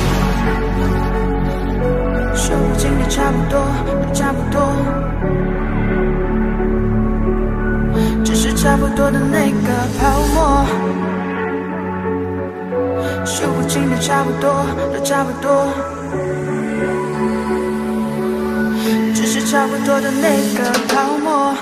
数不尽的差不多，都差不多，只是差不多的那个泡沫，数不尽的差不多，都差不多，只是差不多的那个泡沫。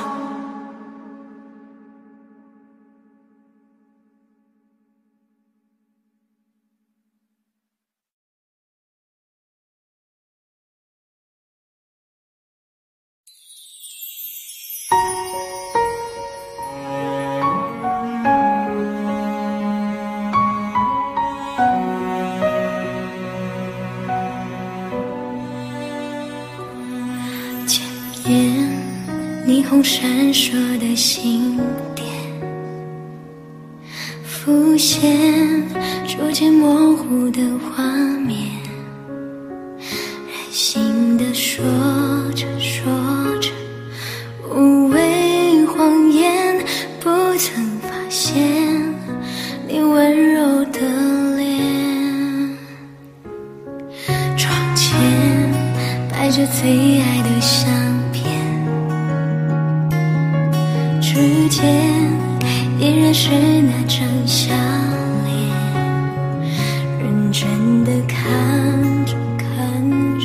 霓虹闪烁的星点浮现，逐渐模糊的画面，任性的说着说着，无谓谎言，不曾发现你温柔的脸，窗前摆着最爱的相片，指尖依然是那张笑脸，认真地看着看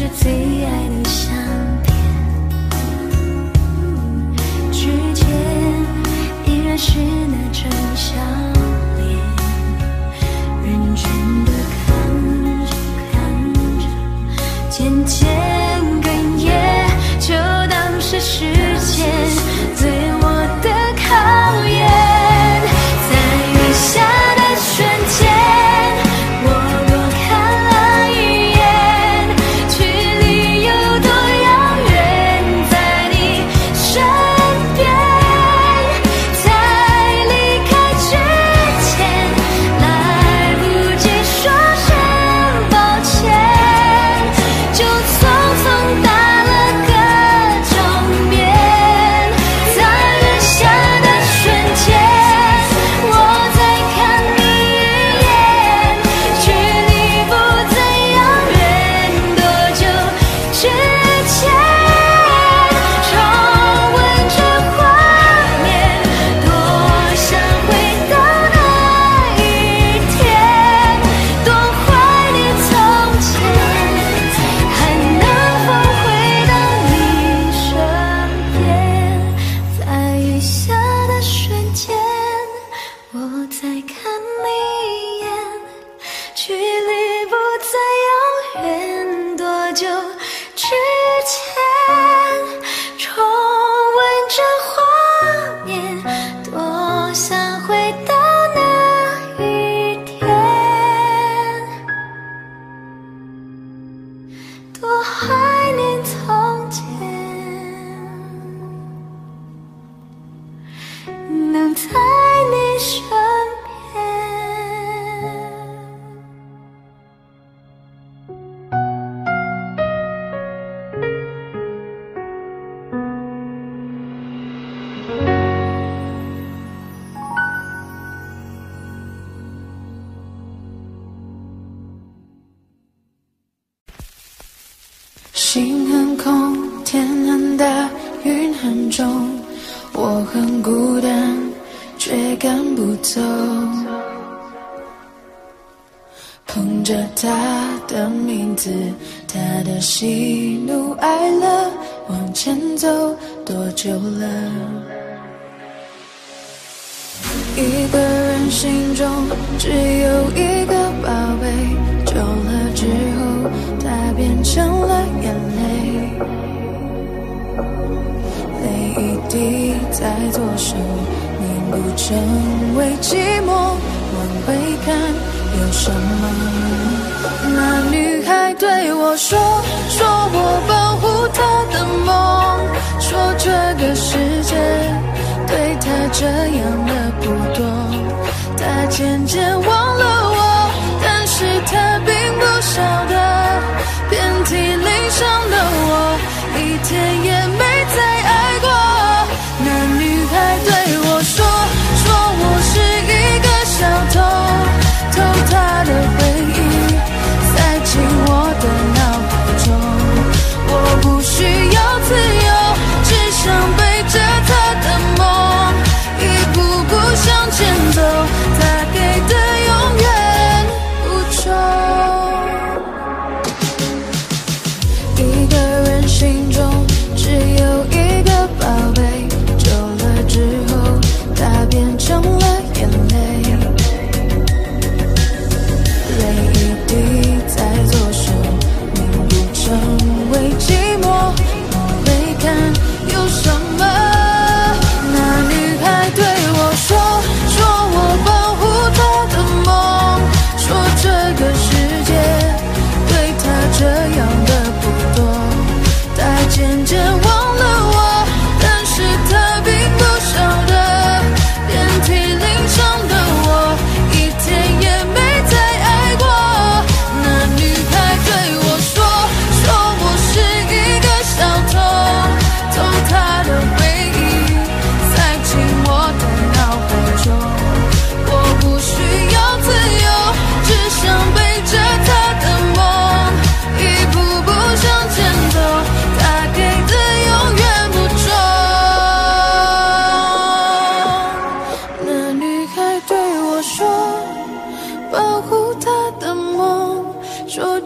最爱的相片，指尖依然是那张笑脸，认真的看着看着，渐渐哽咽，就当是时间对我的考验。在雨下的瞬间，我多看了一眼，距离有多遥远，在你身边。在离开之前，来不及说声抱歉，就匆匆打了个照面。在雨下的瞬间，我再看你一眼，距离不再遥远，多久之前？重温这画面，多想回到那一天，多怀念从前，还能否回到你身边？在雨下的瞬间，我再看你一眼，距离不再遥远，多久之前？重温这画面，多想回到那一天，多怀念从前，能在你身边。 心很空，天很大，云很重，我很孤单，却赶不走。捧着他的名字，他的喜怒哀乐，往前走多久了？一个人心中只有一个宝贝，久了之后，它变成了眼泪，泪一滴在左手凝固成为寂寞。往回看有什么？那女孩对我说，说我保护她的梦，说这个世界对她这样的不多，她渐渐忘了我，但是她并不晓得，遍体鳞伤的我，一天也没再爱过。那女孩对我说，说我是一个小偷，偷她的回忆，塞进我的脑海中。我不需要自由，只想背着她的梦，一步步向前走，她给的永远不重。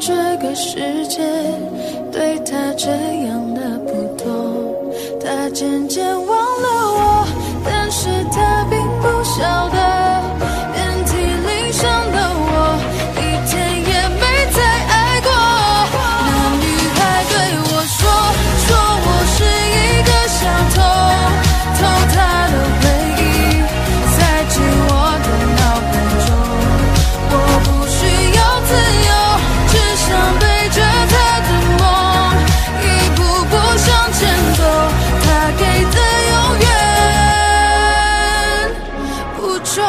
这个世界对他这样的不同，他渐渐忘了我，但是他并不晓得，遍体鳞伤的我一天也没再爱过。那女孩对我说，说我是一个小偷，偷她的回忆，塞进我的脑海中。我不需要自由，只想背着她的梦，一步步向前走，她给的永远不重。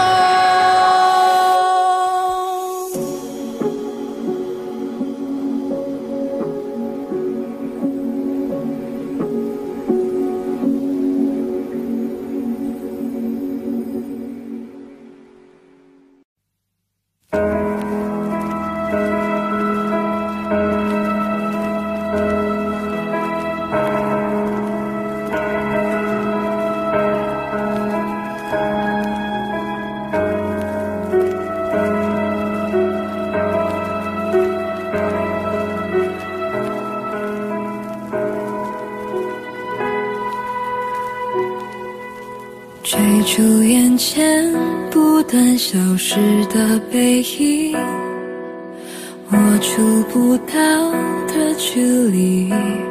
追逐眼前不断消失的背影，我触不到的距离，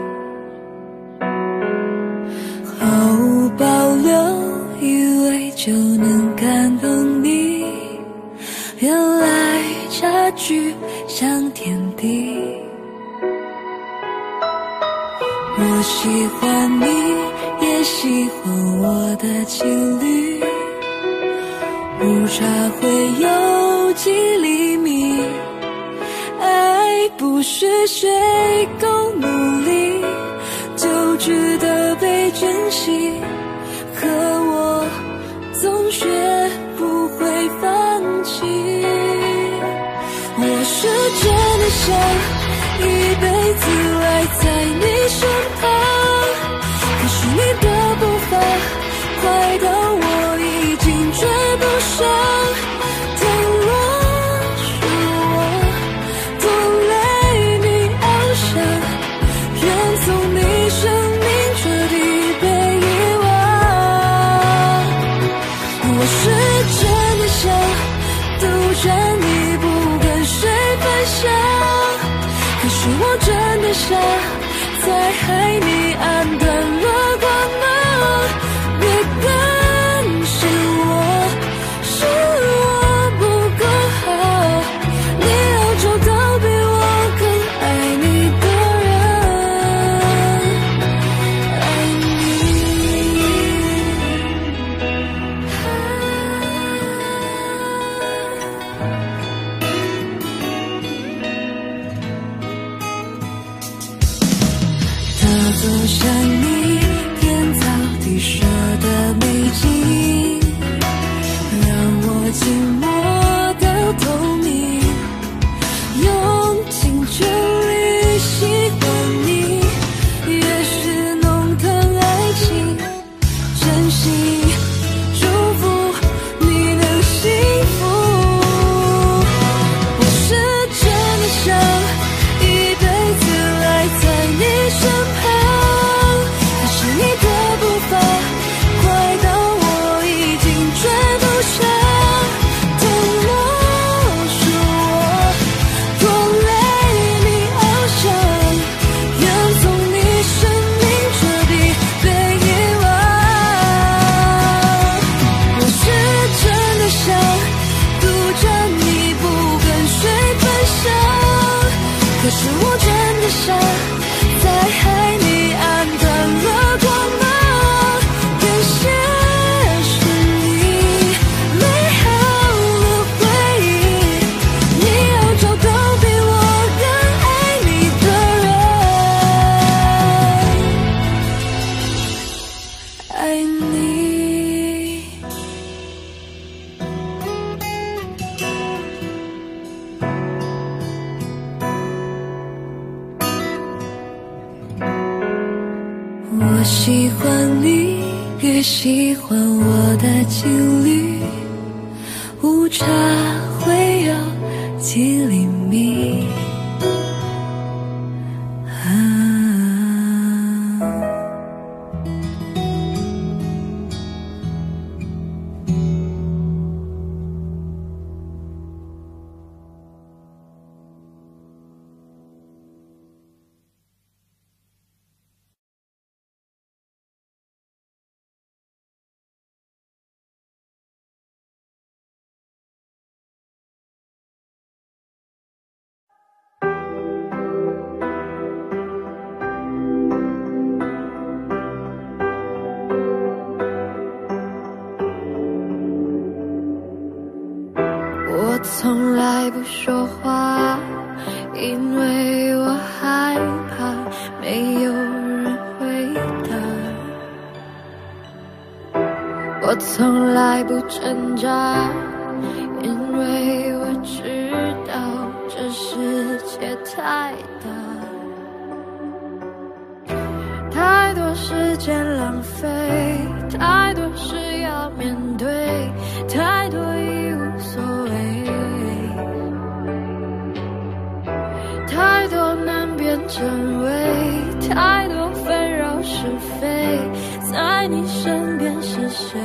毫无保留，以为就能感动你，原来差距像天地。我喜欢你，也喜欢我的情侣，误差会有几厘米，爱不是谁够努力就值得被珍惜，可我总学不会放弃。我是真的想一辈子赖在你身旁，可是你的步伐快到我已经追不上，太落是我多累你翱翔，愿从你生命彻底被遗忘。我是真的想独占你不跟谁分享，可是我真的傻，在海里黯淡了光芒。别担心我，是我不够好，你要找到比我更爱你的人，爱你。他走向你天造地设的美景，让我静默到透明，用尽全力喜欢你，越是弄疼爱情，真心祝福你能幸福。我是真的想一辈子赖在你身旁，可是你的步伐快到我已经追不上，痛落是我多累你翱翔，愿从你生命彻底被遗忘。我是真的想独占你不跟谁分享，可是我真的傻，在海里黯淡了光芒。感谢是你美好的回忆，你要找到比我更爱你的人，爱你。我喜欢你，也喜欢我的情侣，误差会有几厘米， 从来不说话，因为我害怕没有人回答。我从来不挣扎，因为我知道这世界太大，太多时间浪费，太多事要面对，太多已无所谓，太多难辨真伪，太多纷扰是非，在你身边是谁？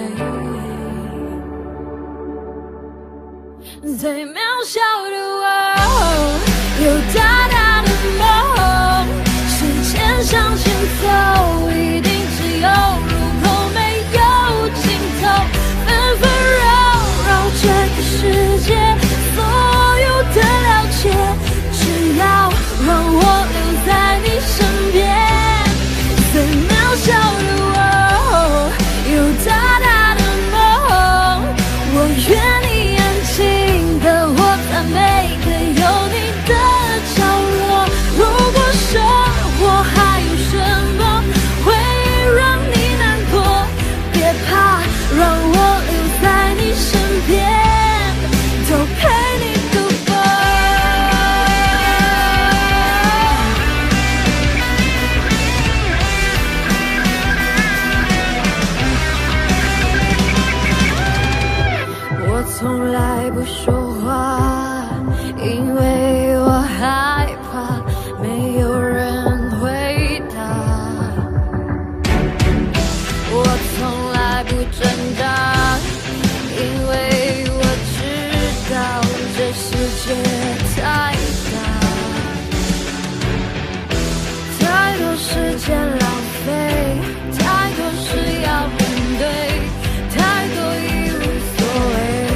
最渺小的我，有大大的梦，时间向前走，一定只有路口没有尽头，纷纷扰扰这个世界，所有的了解，只要让我留在你身边。最渺小的我，有大大的梦，我愿你安静的活在每个有你的角落。如果生活还有什么会让你难过，别怕，让我留在你身边，都陪你度过。我从来不说话，因为我害怕没有人回答。我从来不挣扎，因为我知道这世界太大，太多时间浪费，太多事要面对，太多已无所谓，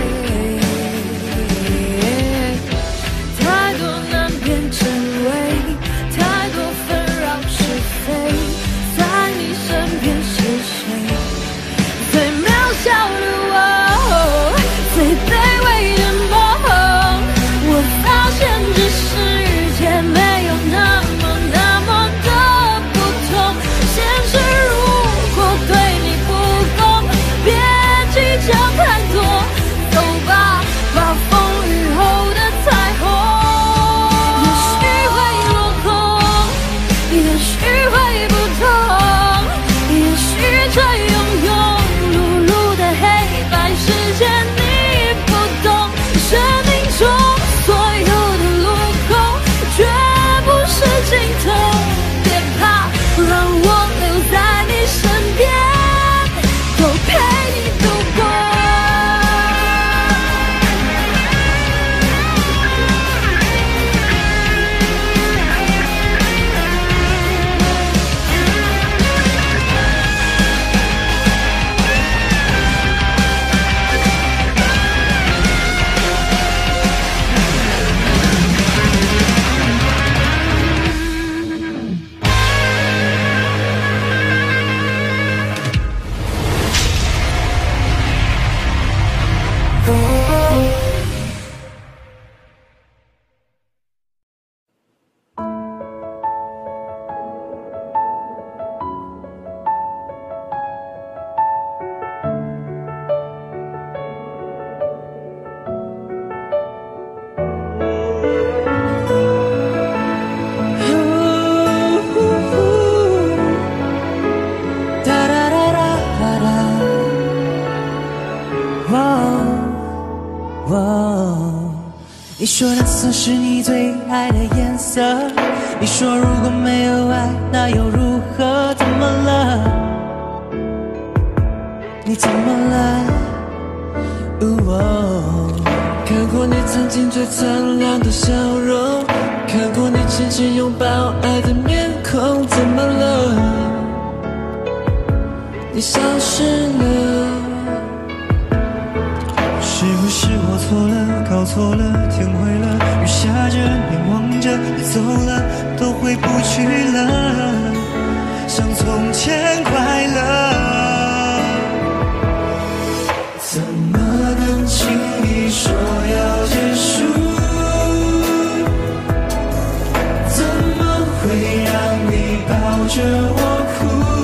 太多难辨真伪，太多纷扰是非，在你身边是谁？最渺小的我，最卑微的梦，我发现这世界没有那么那么的不同。现实如果对你不公，别计较太多，走吧，把风雨后的彩虹。也许会落空，也许会不同，也许这庸庸碌碌的黑白世界你不懂。生命中所有的路口绝不是尽头，别怕，让我留在你身边，都陪你度过。 你说蓝色是你最爱的颜色，你说如果没有爱，那又如何？怎么了？你怎么了？哦，看过你曾经最灿烂的笑容，看过你紧紧拥抱爱的面孔，怎么了？你消失了。是不是我错了，搞错了，天灰了，雨下着，眼望着你走了，都回不去了，像从前快乐。怎么能轻易说要结束？ 着我哭。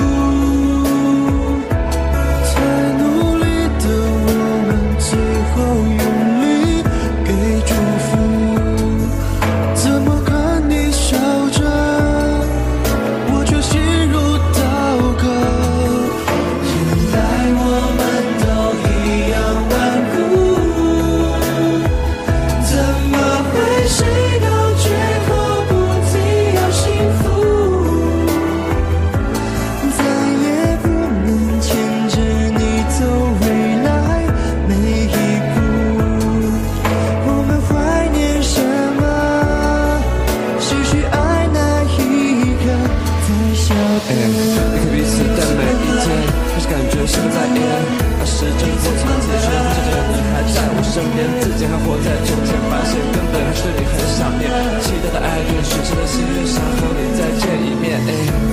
太努力的我们，最后用力给祝福。怎么看你笑着，我却心如刀割。原来我们都一样顽固，怎么会谁到最后不只有幸福？再也不能牵着你走未来每一步。我们怀念什么？失去爱那一刻才晓得。 你可彼此的每一天，还是感觉心不在焉。那时针过长自圈，渐渐你还在我身边，自己还活在中间，发现根本还是对你很想念。期待的爱恋，实质的心愿，想和你再见一面。哎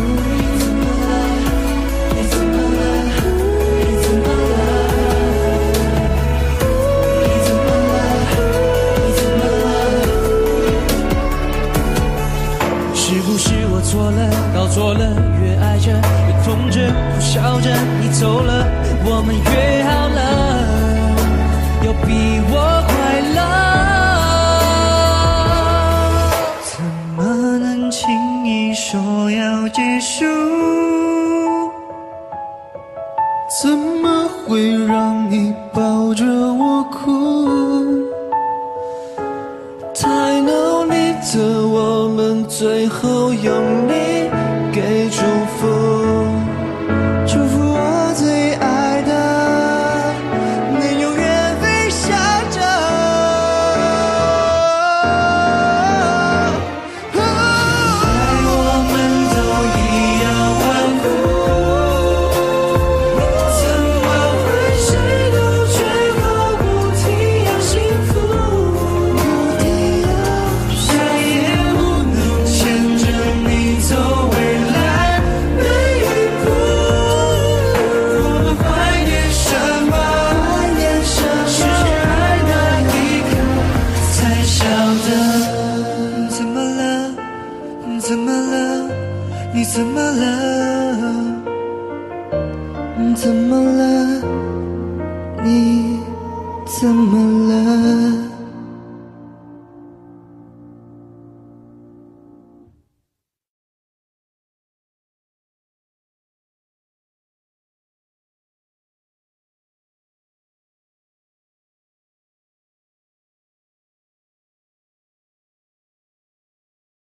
是不是我错了，搞错了，越爱着越痛着，不笑着你走了，我们越好了，有比我快乐。怎么能轻易说要结束？怎么会让你抱着我哭？太努力的我们，最后用力给祝福，祝福我最爱的，能永远飞翔着。原来我们都一样顽固，怎么会谁都最后不提要幸福？再也不能牵着你走未来每一步。我们怀念什么？失去爱那一刻才晓得。怎么了？怎么了？你怎么了？怎么了？你怎么